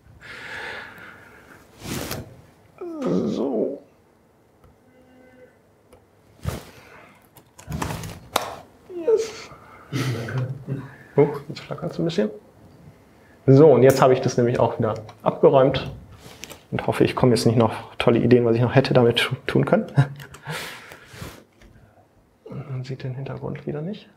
So. Yes. Oh, jetzt flackert es ein bisschen. So, und jetzt habe ich das nämlich auch wieder abgeräumt und hoffe, ich komme jetzt nicht noch tolle Ideen, was ich noch hätte damit tun können. Man sieht den Hintergrund wieder nicht.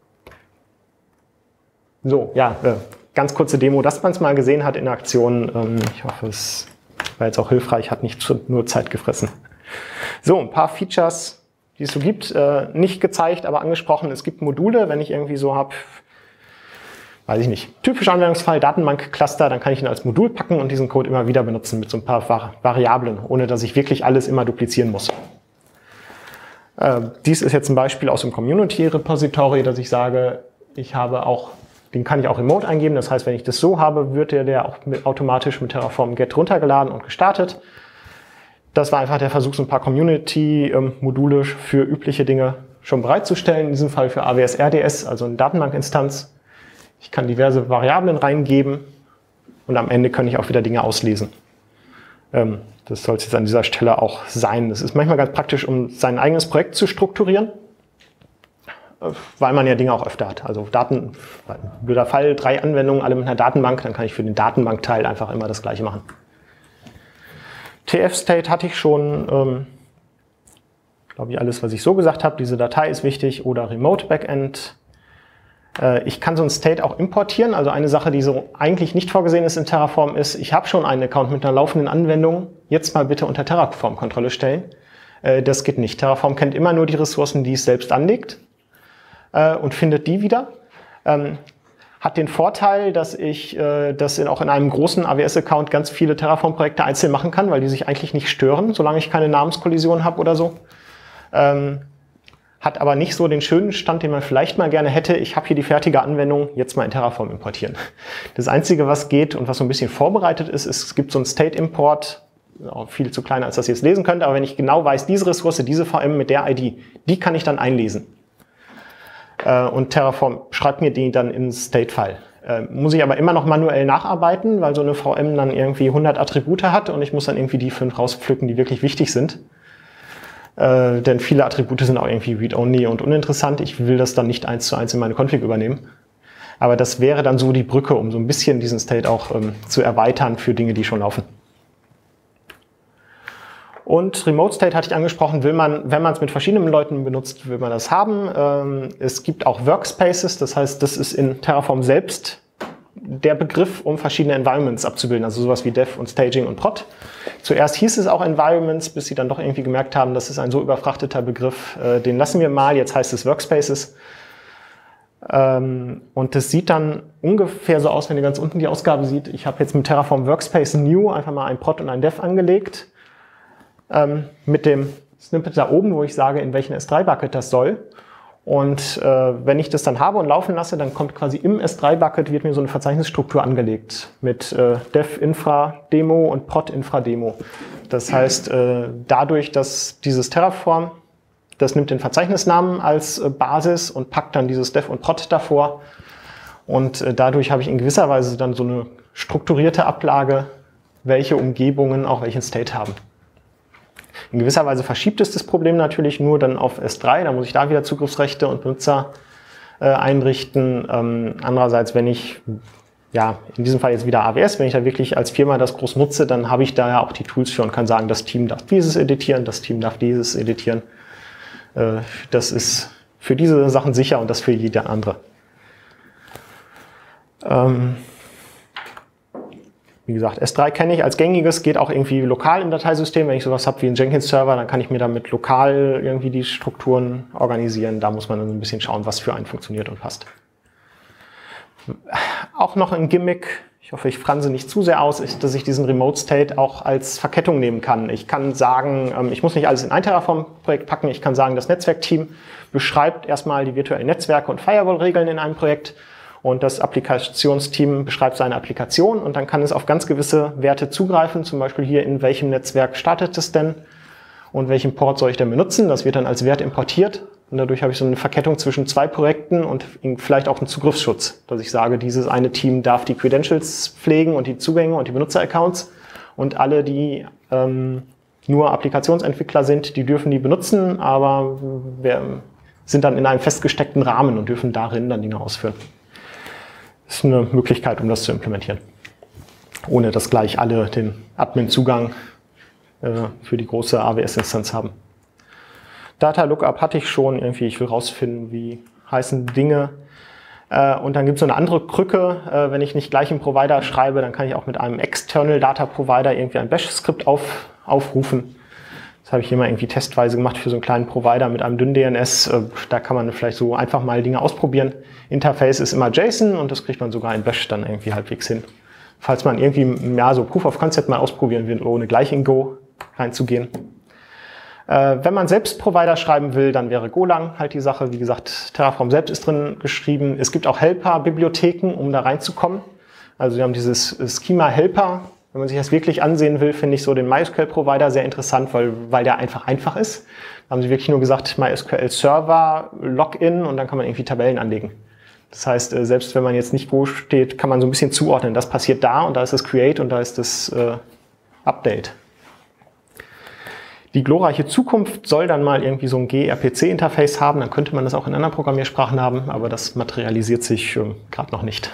So, ja, äh, ganz kurze Demo, dass man es mal gesehen hat in Aktion. Ähm, ich hoffe, es war jetzt auch hilfreich, hat nicht nur Zeit gefressen. So, ein paar Features, die es so gibt, äh, nicht gezeigt, aber angesprochen. Es gibt Module, wenn ich irgendwie so habe, weiß ich nicht, typischer Anwendungsfall, Datenbank-Cluster, dann kann ich ihn als Modul packen und diesen Code immer wieder benutzen mit so ein paar Vari Variablen, ohne dass ich wirklich alles immer duplizieren muss. Äh, dies ist jetzt ein Beispiel aus dem Community-Repository, dass ich sage, ich habe auch den kann ich auch remote eingeben. Das heißt, wenn ich das so habe, wird der, der auch mit, automatisch mit Terraform Get runtergeladen und gestartet. Das war einfach der Versuch, so ein paar Community-Module für übliche Dinge schon bereitzustellen. In diesem Fall für A W S R D S, also eine Datenbankinstanz. Ich kann diverse Variablen reingeben und am Ende kann ich auch wieder Dinge auslesen. Ähm, das soll es jetzt an dieser Stelle auch sein. Das ist manchmal ganz praktisch, um sein eigenes Projekt zu strukturieren, weil man ja Dinge auch öfter hat. Also Daten, blöder Fall, drei Anwendungen, alle mit einer Datenbank, dann kann ich für den Datenbankteil einfach immer das Gleiche machen. T F-State hatte ich schon, ähm, glaube ich, alles, was ich so gesagt habe. Diese Datei ist wichtig oder Remote Backend. Äh, ich kann so ein State auch importieren. Also eine Sache, die so eigentlich nicht vorgesehen ist in Terraform ist, ich habe schon einen Account mit einer laufenden Anwendung, jetzt mal bitte unter Terraform-Kontrolle stellen. Äh, das geht nicht. Terraform kennt immer nur die Ressourcen, die es selbst anlegt und findet die wieder. Ähm, hat den Vorteil, dass ich äh, das in, auch in einem großen A W S-Account ganz viele Terraform-Projekte einzeln machen kann, weil die sich eigentlich nicht stören, solange ich keine Namenskollision habe oder so. Ähm, hat aber nicht so den schönen Stand, den man vielleicht mal gerne hätte. Ich habe hier die fertige Anwendung, jetzt mal in Terraform importieren. Das Einzige, was geht und was so ein bisschen vorbereitet ist, ist, es gibt so einen State-Import, auch viel zu klein, als dass ihr es lesen könnt, aber wenn ich genau weiß, diese Ressource, diese V M mit der I D, die kann ich dann einlesen. Und Terraform schreibt mir die dann ins State-File. Äh, muss ich aber immer noch manuell nacharbeiten, weil so eine V M dann irgendwie hundert Attribute hat und ich muss dann irgendwie die fünf rauspflücken, die wirklich wichtig sind. Äh, denn viele Attribute sind auch irgendwie read-only und uninteressant. Ich will das dann nicht eins zu eins in meine Config übernehmen. Aber das wäre dann so die Brücke, um so ein bisschen diesen State auch ähm, zu erweitern für Dinge, die schon laufen. Und Remote State hatte ich angesprochen, will man, wenn man es mit verschiedenen Leuten benutzt, will man das haben. Ähm, es gibt auch Workspaces, das heißt, das ist in Terraform selbst der Begriff, um verschiedene Environments abzubilden, also sowas wie Dev und Staging und Prod. Zuerst hieß es auch Environments, bis sie dann doch irgendwie gemerkt haben, das ist ein so überfrachteter Begriff, äh, den lassen wir mal, jetzt heißt es Workspaces. Ähm, und das sieht dann ungefähr so aus, wenn ihr ganz unten die Ausgabe seht. Ich habe jetzt mit Terraform Workspace New einfach mal ein Prod und ein Dev angelegt. Ähm, mit dem Snippet da oben, wo ich sage, in welchen S drei Bucket das soll. Und äh, wenn ich das dann habe und laufen lasse, dann kommt quasi im S drei Bucket, wird mir so eine Verzeichnisstruktur angelegt mit äh, Dev-Infra-Demo und Prod-Infra-Demo. Das heißt, äh, dadurch, dass dieses Terraform, das nimmt den Verzeichnisnamen als äh, Basis und packt dann dieses Dev und Prod davor. Und äh, dadurch habe ich in gewisser Weise dann so eine strukturierte Ablage, welche Umgebungen auch welchen State haben. In gewisser Weise verschiebt es das Problem natürlich nur dann auf S drei, da muss ich da wieder Zugriffsrechte und Benutzer äh, einrichten. Ähm, andererseits, wenn ich, ja, in diesem Fall jetzt wieder A W S, wenn ich da wirklich als Firma das groß nutze, dann habe ich da ja auch die Tools für und kann sagen, das Team darf dieses editieren, das Team darf dieses editieren. Äh, das ist für diese Sachen sicher und das für jede andere. Ähm Wie gesagt, S drei kenne ich als gängiges, geht auch irgendwie lokal im Dateisystem. Wenn ich sowas habe wie einen Jenkins-Server, dann kann ich mir damit lokal irgendwie die Strukturen organisieren. Da muss man dann ein bisschen schauen, was für einen funktioniert und passt. Auch noch ein Gimmick, ich hoffe, ich franse nicht zu sehr aus, ist, dass ich diesen Remote State auch als Verkettung nehmen kann. Ich kann sagen, ich muss nicht alles in ein Terraform-Projekt packen, ich kann sagen, das Netzwerkteam beschreibt erstmal die virtuellen Netzwerke und Firewall-Regeln in einem Projekt. Und das Applikationsteam beschreibt seine Applikation und dann kann es auf ganz gewisse Werte zugreifen, zum Beispiel hier, in welchem Netzwerk startet es denn und welchen Port soll ich denn benutzen. Das wird dann als Wert importiert und dadurch habe ich so eine Verkettung zwischen zwei Projekten und vielleicht auch einen Zugriffsschutz, dass ich sage, dieses eine Team darf die Credentials pflegen und die Zugänge und die Benutzeraccounts und alle, die ähm, nur Applikationsentwickler sind, die dürfen die benutzen, aber wir sind dann in einem festgesteckten Rahmen und dürfen darin dann Dinge ausführen. Das ist eine Möglichkeit, um das zu implementieren, ohne dass gleich alle den Admin-Zugang äh, für die große A W S-Instanz haben. Data Lookup hatte ich schon, irgendwie, ich will rausfinden, wie heißen Dinge. Äh, und dann gibt es so eine andere Krücke, äh, wenn ich nicht gleich einen Provider schreibe, dann kann ich auch mit einem External Data Provider irgendwie ein Bash-Skript auf, aufrufen. Das habe ich hier mal irgendwie testweise gemacht für so einen kleinen Provider mit einem dünnen D N S. Da kann man vielleicht so einfach mal Dinge ausprobieren. Interface ist immer JSON und das kriegt man sogar in Bash dann irgendwie halbwegs hin. Falls man irgendwie ja, so Proof of Concept mal ausprobieren will, ohne gleich in Go reinzugehen. Äh, wenn man selbst Provider schreiben will, dann wäre Golang halt die Sache. Wie gesagt, Terraform selbst ist drin geschrieben. Es gibt auch Helper-Bibliotheken, um da reinzukommen. Also wir haben dieses Schema-Helper. Wenn man sich das wirklich ansehen will, finde ich so den MySQL-Provider sehr interessant, weil, weil der einfach einfach ist. Da haben sie wirklich nur gesagt, MySQL-Server, Login und dann kann man irgendwie Tabellen anlegen. Das heißt, selbst wenn man jetzt nicht Go steht, kann man so ein bisschen zuordnen. Das passiert da und da ist das Create und da ist das äh, Update. Die glorreiche Zukunft soll dann mal irgendwie so ein gRPC-Interface haben. Dann könnte man das auch in anderen Programmiersprachen haben, aber das materialisiert sich äh, gerade noch nicht.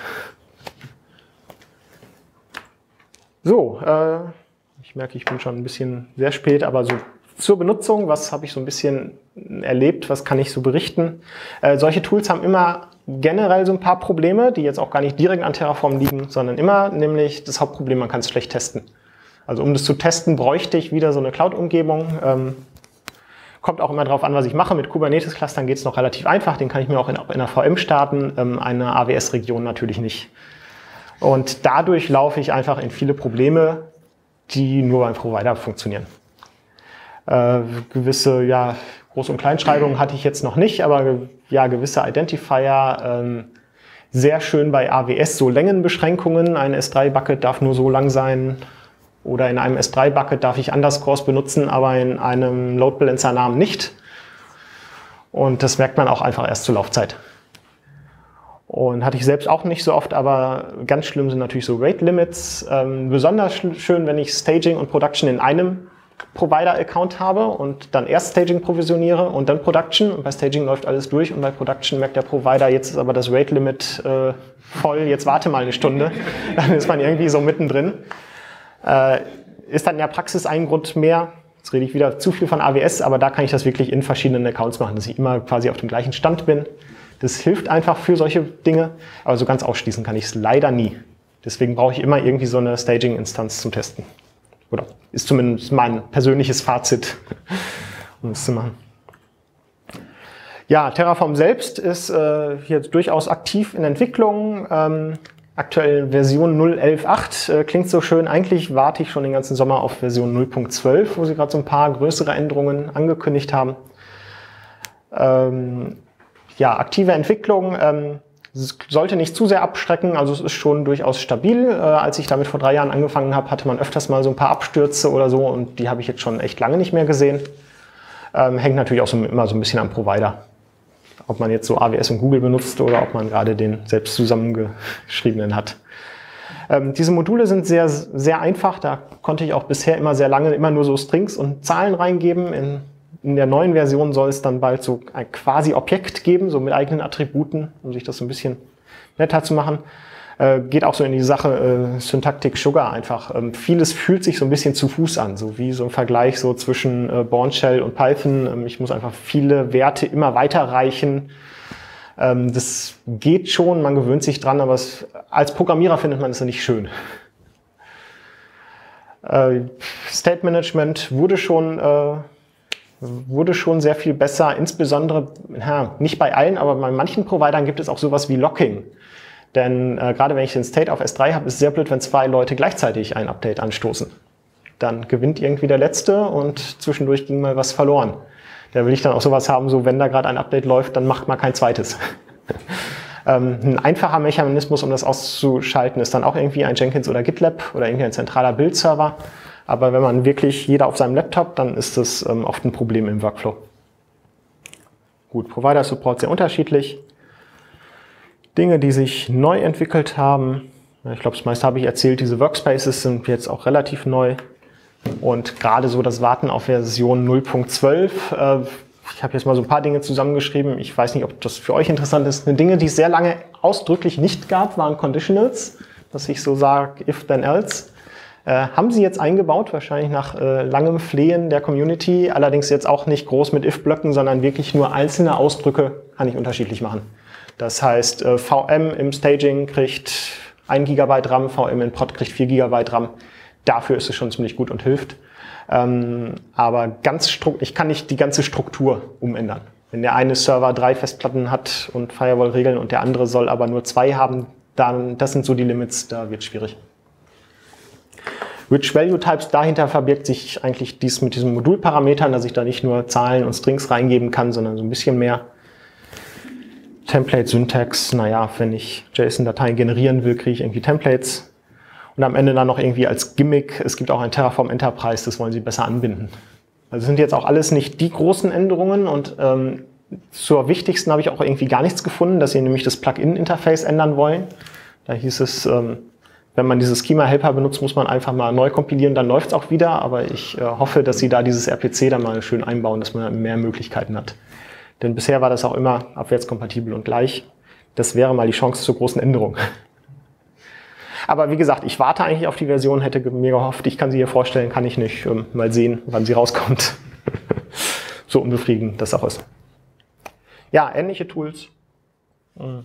So, äh, ich merke, ich bin schon ein bisschen sehr spät, aber so zur Benutzung, was habe ich so ein bisschen erlebt, was kann ich so berichten? Äh, solche Tools haben immer generell so ein paar Probleme, die jetzt auch gar nicht direkt an Terraform liegen, sondern immer nämlich das Hauptproblem, man kann es schlecht testen. Also um das zu testen, bräuchte ich wieder so eine Cloud-Umgebung. Ähm, kommt auch immer darauf an, was ich mache. Mit Kubernetes-Clustern geht es noch relativ einfach, den kann ich mir auch in, auch in einer V M starten, ähm, eine A W S-Region natürlich nicht. Und dadurch laufe ich einfach in viele Probleme, die nur beim Provider funktionieren. Äh, gewisse ja, Groß- und Kleinschreibungen hatte ich jetzt noch nicht, aber ja, gewisse Identifier, ähm, sehr schön bei A W S, so Längenbeschränkungen. Ein S drei Bucket darf nur so lang sein oder in einem S drei Bucket darf ich Underscores benutzen, aber in einem Load Balancer Namen nicht. Und das merkt man auch einfach erst zur Laufzeit. Und hatte ich selbst auch nicht so oft, aber ganz schlimm sind natürlich so Rate Limits. Ähm, besonders schön, wenn ich Staging und Production in einem Provider-Account habe und dann erst Staging provisioniere und dann Production. Und bei Staging läuft alles durch und bei Production merkt der Provider, jetzt ist aber das Rate Limit äh, voll, jetzt warte mal eine Stunde. Dann ist man irgendwie so mittendrin. Äh, ist dann in der Praxis ein Grund mehr. Jetzt rede ich wieder zu viel von A W S, aber da kann ich das wirklich in verschiedenen Accounts machen, dass ich immer quasi auf dem gleichen Stand bin. Das hilft einfach für solche Dinge, aber so ganz ausschließen kann ich es leider nie. Deswegen brauche ich immer irgendwie so eine Staging-Instanz zum Testen. Oder ist zumindest mein persönliches Fazit, um es zu machen. Ja, Terraform selbst ist äh, jetzt durchaus aktiv in Entwicklung. Ähm, aktuell Version null Punkt elf Punkt acht äh, klingt so schön. Eigentlich warte ich schon den ganzen Sommer auf Version null Punkt zwölf, wo sie gerade so ein paar größere Änderungen angekündigt haben. Ähm, Ja, aktive Entwicklung ähm, sollte nicht zu sehr abschrecken, also es ist schon durchaus stabil. Äh, als ich damit vor drei Jahren angefangen habe, hatte man öfters mal so ein paar Abstürze oder so und die habe ich jetzt schon echt lange nicht mehr gesehen. Ähm, hängt natürlich auch so, immer so ein bisschen am Provider. Ob man jetzt so A W S und Google benutzt oder ob man gerade den selbst zusammengeschriebenen hat. Ähm, diese Module sind sehr, sehr einfach, da konnte ich auch bisher immer sehr lange immer nur so Strings und Zahlen reingeben. In In der neuen Version soll es dann bald so ein quasi Objekt geben, so mit eigenen Attributen, um sich das so ein bisschen netter zu machen. Äh, geht auch so in die Sache äh, Syntactic Sugar einfach. Ähm, vieles fühlt sich so ein bisschen zu Fuß an, so wie so ein Vergleich so zwischen äh, Bourne Shell und Python. Ähm, ich muss einfach viele Werte immer weiterreichen. Ähm, das geht schon, man gewöhnt sich dran, aber es, als Programmierer findet man es ja nicht schön. Äh, State Management wurde schon, äh, wurde schon sehr viel besser, insbesondere, ja, nicht bei allen, aber bei manchen Providern gibt es auch sowas wie Locking. Denn äh, gerade wenn ich den State auf S drei habe, ist es sehr blöd, wenn zwei Leute gleichzeitig ein Update anstoßen. Dann gewinnt irgendwie der Letzte und zwischendurch ging mal was verloren. Da will ich dann auch sowas haben, so wenn da gerade ein Update läuft, dann macht mal kein zweites. ähm, ein einfacher Mechanismus, um das auszuschalten, ist dann auch irgendwie ein Jenkins oder GitLab oder irgendwie ein zentraler Build-Server. Aber wenn man wirklich jeder auf seinem Laptop, dann ist das ähm, oft ein Problem im Workflow. Gut, Provider-Support sehr unterschiedlich. Dinge, die sich neu entwickelt haben. Ich glaube, das meiste habe ich erzählt. Diese Workspaces sind jetzt auch relativ neu. Und gerade so das Warten auf Version null Punkt zwölf. Äh, ich habe jetzt mal so ein paar Dinge zusammengeschrieben. Ich weiß nicht, ob das für euch interessant ist. Eine Dinge, die es sehr lange ausdrücklich nicht gab, waren Conditionals. Dass ich so sage, if then else. Äh, haben sie jetzt eingebaut, wahrscheinlich nach äh, langem Flehen der Community. Allerdings jetzt auch nicht groß mit if-Blöcken, sondern wirklich nur einzelne Ausdrücke kann ich unterschiedlich machen. Das heißt, V M im Staging kriegt ein Gigabyte RAM, V M in Prod kriegt vier Gigabyte RAM. Dafür ist es schon ziemlich gut und hilft. Ähm, aber ganz ich kann nicht die ganze Struktur umändern. Wenn der eine Server drei Festplatten hat und Firewall-Regeln und der andere soll aber nur zwei haben, dann das sind so die Limits, da wird es schwierig. Rich Value Types, dahinter verbirgt sich eigentlich dies mit diesen Modulparametern, dass ich da nicht nur Zahlen und Strings reingeben kann, sondern so ein bisschen mehr. Template Syntax, naja, wenn ich JSON-Dateien generieren will, kriege ich irgendwie Templates. Und am Ende dann noch irgendwie als Gimmick, es gibt auch ein Terraform Enterprise, das wollen sie besser anbinden. Also sind jetzt auch alles nicht die großen Änderungen und ähm, zur wichtigsten habe ich auch irgendwie gar nichts gefunden, dass sie nämlich das Plugin-Interface ändern wollen. Da hieß es, ähm, wenn man dieses Schema-Helper benutzt, muss man einfach mal neu kompilieren, dann läuft es auch wieder. Aber ich äh, hoffe, dass sie da dieses R P C dann mal schön einbauen, dass man mehr Möglichkeiten hat. Denn bisher war das auch immer abwärtskompatibel und gleich. Das wäre mal die Chance zur großen Änderung. Aber wie gesagt, ich warte eigentlich auf die Version, hätte mir gehofft, ich kann sie hier vorstellen, kann ich nicht. Ähm, mal sehen, wann sie rauskommt. So unbefriedigend das auch ist. Ja, ähnliche Tools. Mhm.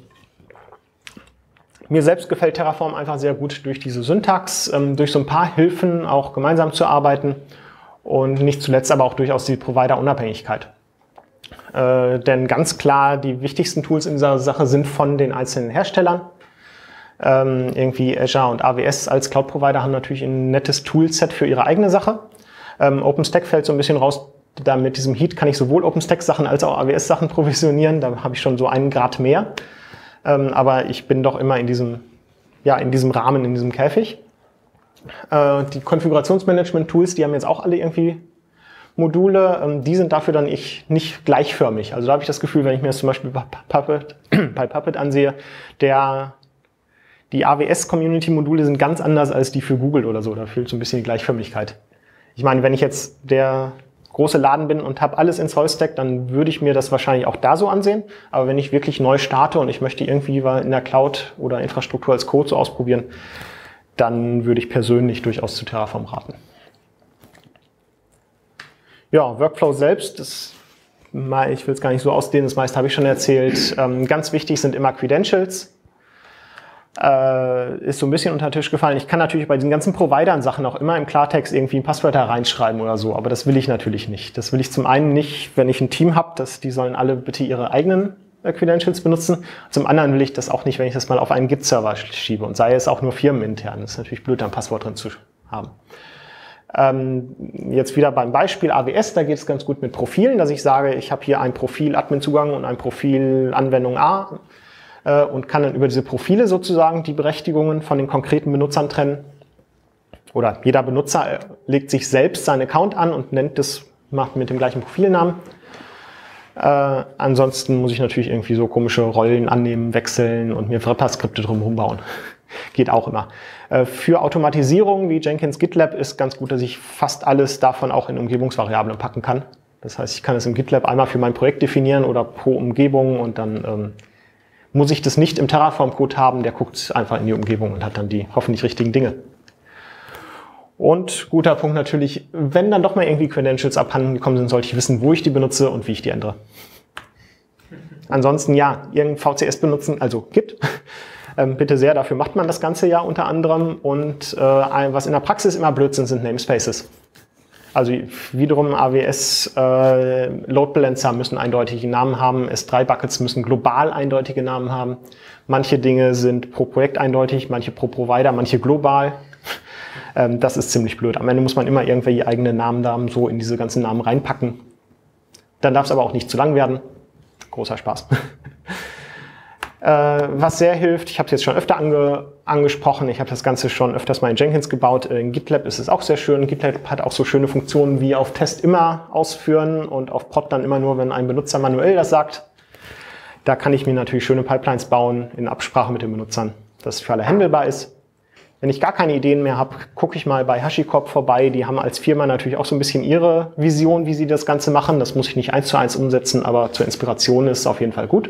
Mir selbst gefällt Terraform einfach sehr gut durch diese Syntax, ähm, durch so ein paar Hilfen auch gemeinsam zu arbeiten und nicht zuletzt aber auch durchaus die Provider-Unabhängigkeit. Äh, denn ganz klar, die wichtigsten Tools in dieser Sache sind von den einzelnen Herstellern. Ähm, irgendwie Azure und A W S als Cloud-Provider haben natürlich ein nettes Toolset für ihre eigene Sache. Ähm, OpenStack fällt so ein bisschen raus, da mit diesem Heat kann ich sowohl OpenStack-Sachen als auch A W S-Sachen provisionieren, da habe ich schon so einen Grad mehr. Ähm, aber ich bin doch immer in diesem, ja, in diesem Rahmen, in diesem Käfig. Äh, die Konfigurationsmanagement-Tools, die haben jetzt auch alle irgendwie Module, ähm, die sind dafür dann ich nicht gleichförmig. Also da habe ich das Gefühl, wenn ich mir das zum Beispiel bei Puppet, bei Puppet ansehe, der, die A W S-Community-Module sind ganz anders als die für Google oder so. Da fehlt so ein bisschen die Gleichförmigkeit. Ich meine, wenn ich jetzt der große Laden bin und habe alles in Zollstack, dann würde ich mir das wahrscheinlich auch da so ansehen. Aber wenn ich wirklich neu starte und ich möchte irgendwie in der Cloud oder Infrastruktur als Code so ausprobieren, dann würde ich persönlich durchaus zu Terraform raten. Ja, Workflow selbst, das, ich will es gar nicht so ausdehnen, das meiste habe ich schon erzählt. Ähm, ganz wichtig sind immer Credentials. Äh, ist so ein bisschen unter den Tisch gefallen. Ich kann natürlich bei diesen ganzen Providern-Sachen auch immer im Klartext irgendwie ein Passwort da reinschreiben oder so, aber das will ich natürlich nicht. Das will ich zum einen nicht, wenn ich ein Team habe, dass die sollen alle bitte ihre eigenen äh, Credentials benutzen. Zum anderen will ich das auch nicht, wenn ich das mal auf einen Git-Server schiebe und sei es auch nur firmenintern. Das ist natürlich blöd, da ein Passwort drin zu haben. Ähm, jetzt wieder beim Beispiel A W S, da geht es ganz gut mit Profilen, dass ich sage, ich habe hier ein Profil Admin-Zugang und ein Profil Anwendung A äh, und kann dann über diese Profile sozusagen die Berechtigungen von den konkreten Benutzern trennen. Oder jeder Benutzer äh, legt sich selbst seinen Account an und nennt das, macht mit dem gleichen Profilnamen. Äh, ansonsten muss ich natürlich irgendwie so komische Rollen annehmen, wechseln und mir Wrapper-Skripte drumherum bauen. Geht auch immer. Äh, für Automatisierung wie Jenkins GitLab ist ganz gut, dass ich fast alles davon auch in Umgebungsvariablen packen kann. Das heißt, ich kann es im GitLab einmal für mein Projekt definieren oder pro Umgebung und dann ähm, muss ich das nicht im Terraform-Code haben, der guckt einfach in die Umgebung und hat dann die hoffentlich richtigen Dinge. Und guter Punkt natürlich, wenn dann doch mal irgendwie Credentials abhanden gekommen sind, sollte ich wissen, wo ich die benutze und wie ich die ändere. Ansonsten ja, irgendein V C S benutzen, also Git. Ähm, bitte sehr, dafür macht man das Ganze ja unter anderem. Und äh, was in der Praxis immer Blödsinn sind Namespaces. Also wiederum A W S äh, Load Balancer müssen eindeutige Namen haben, S drei Buckets müssen global eindeutige Namen haben. Manche Dinge sind pro Projekt eindeutig, manche pro Provider, manche global. Ähm, das ist ziemlich blöd. Am Ende muss man immer irgendwelche eigenen Namen so in diese ganzen Namen reinpacken. Dann darf es aber auch nicht zu lang werden. Großer Spaß. äh, was sehr hilft, ich habe es jetzt schon öfter ange angesprochen, ich habe das Ganze schon öfters mal in Jenkins gebaut. In GitLab ist es auch sehr schön. GitLab hat auch so schöne Funktionen wie auf Test immer ausführen und auf Prod dann immer nur, wenn ein Benutzer manuell das sagt. Da kann ich mir natürlich schöne Pipelines bauen in Absprache mit den Benutzern, dass es für alle handelbar ist. Wenn ich gar keine Ideen mehr habe, gucke ich mal bei HashiCorp vorbei. Die haben als Firma natürlich auch so ein bisschen ihre Vision, wie sie das Ganze machen. Das muss ich nicht eins zu eins umsetzen, aber zur Inspiration ist es auf jeden Fall gut.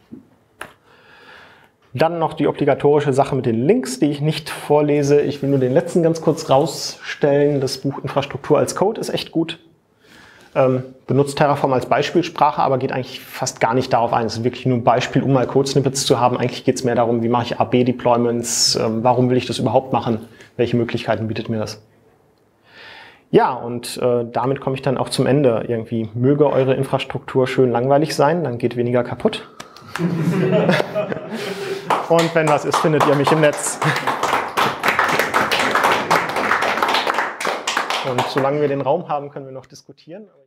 Dann noch die obligatorische Sache mit den Links, die ich nicht vorlese. Ich will nur den letzten ganz kurz rausstellen. Das Buch Infrastruktur als Code ist echt gut. Ähm, benutzt Terraform als Beispielsprache, aber geht eigentlich fast gar nicht darauf ein. Es ist wirklich nur ein Beispiel, um mal Code-Snippets zu haben. Eigentlich geht es mehr darum, wie mache ich A B-Deployments, ähm, warum will ich das überhaupt machen, welche Möglichkeiten bietet mir das. Ja, und äh, damit komme ich dann auch zum Ende. Irgendwie möge eure Infrastruktur schön langweilig sein, dann geht weniger kaputt. Und wenn was ist, findet ihr mich im Netz. Und solange wir den Raum haben, können wir noch diskutieren.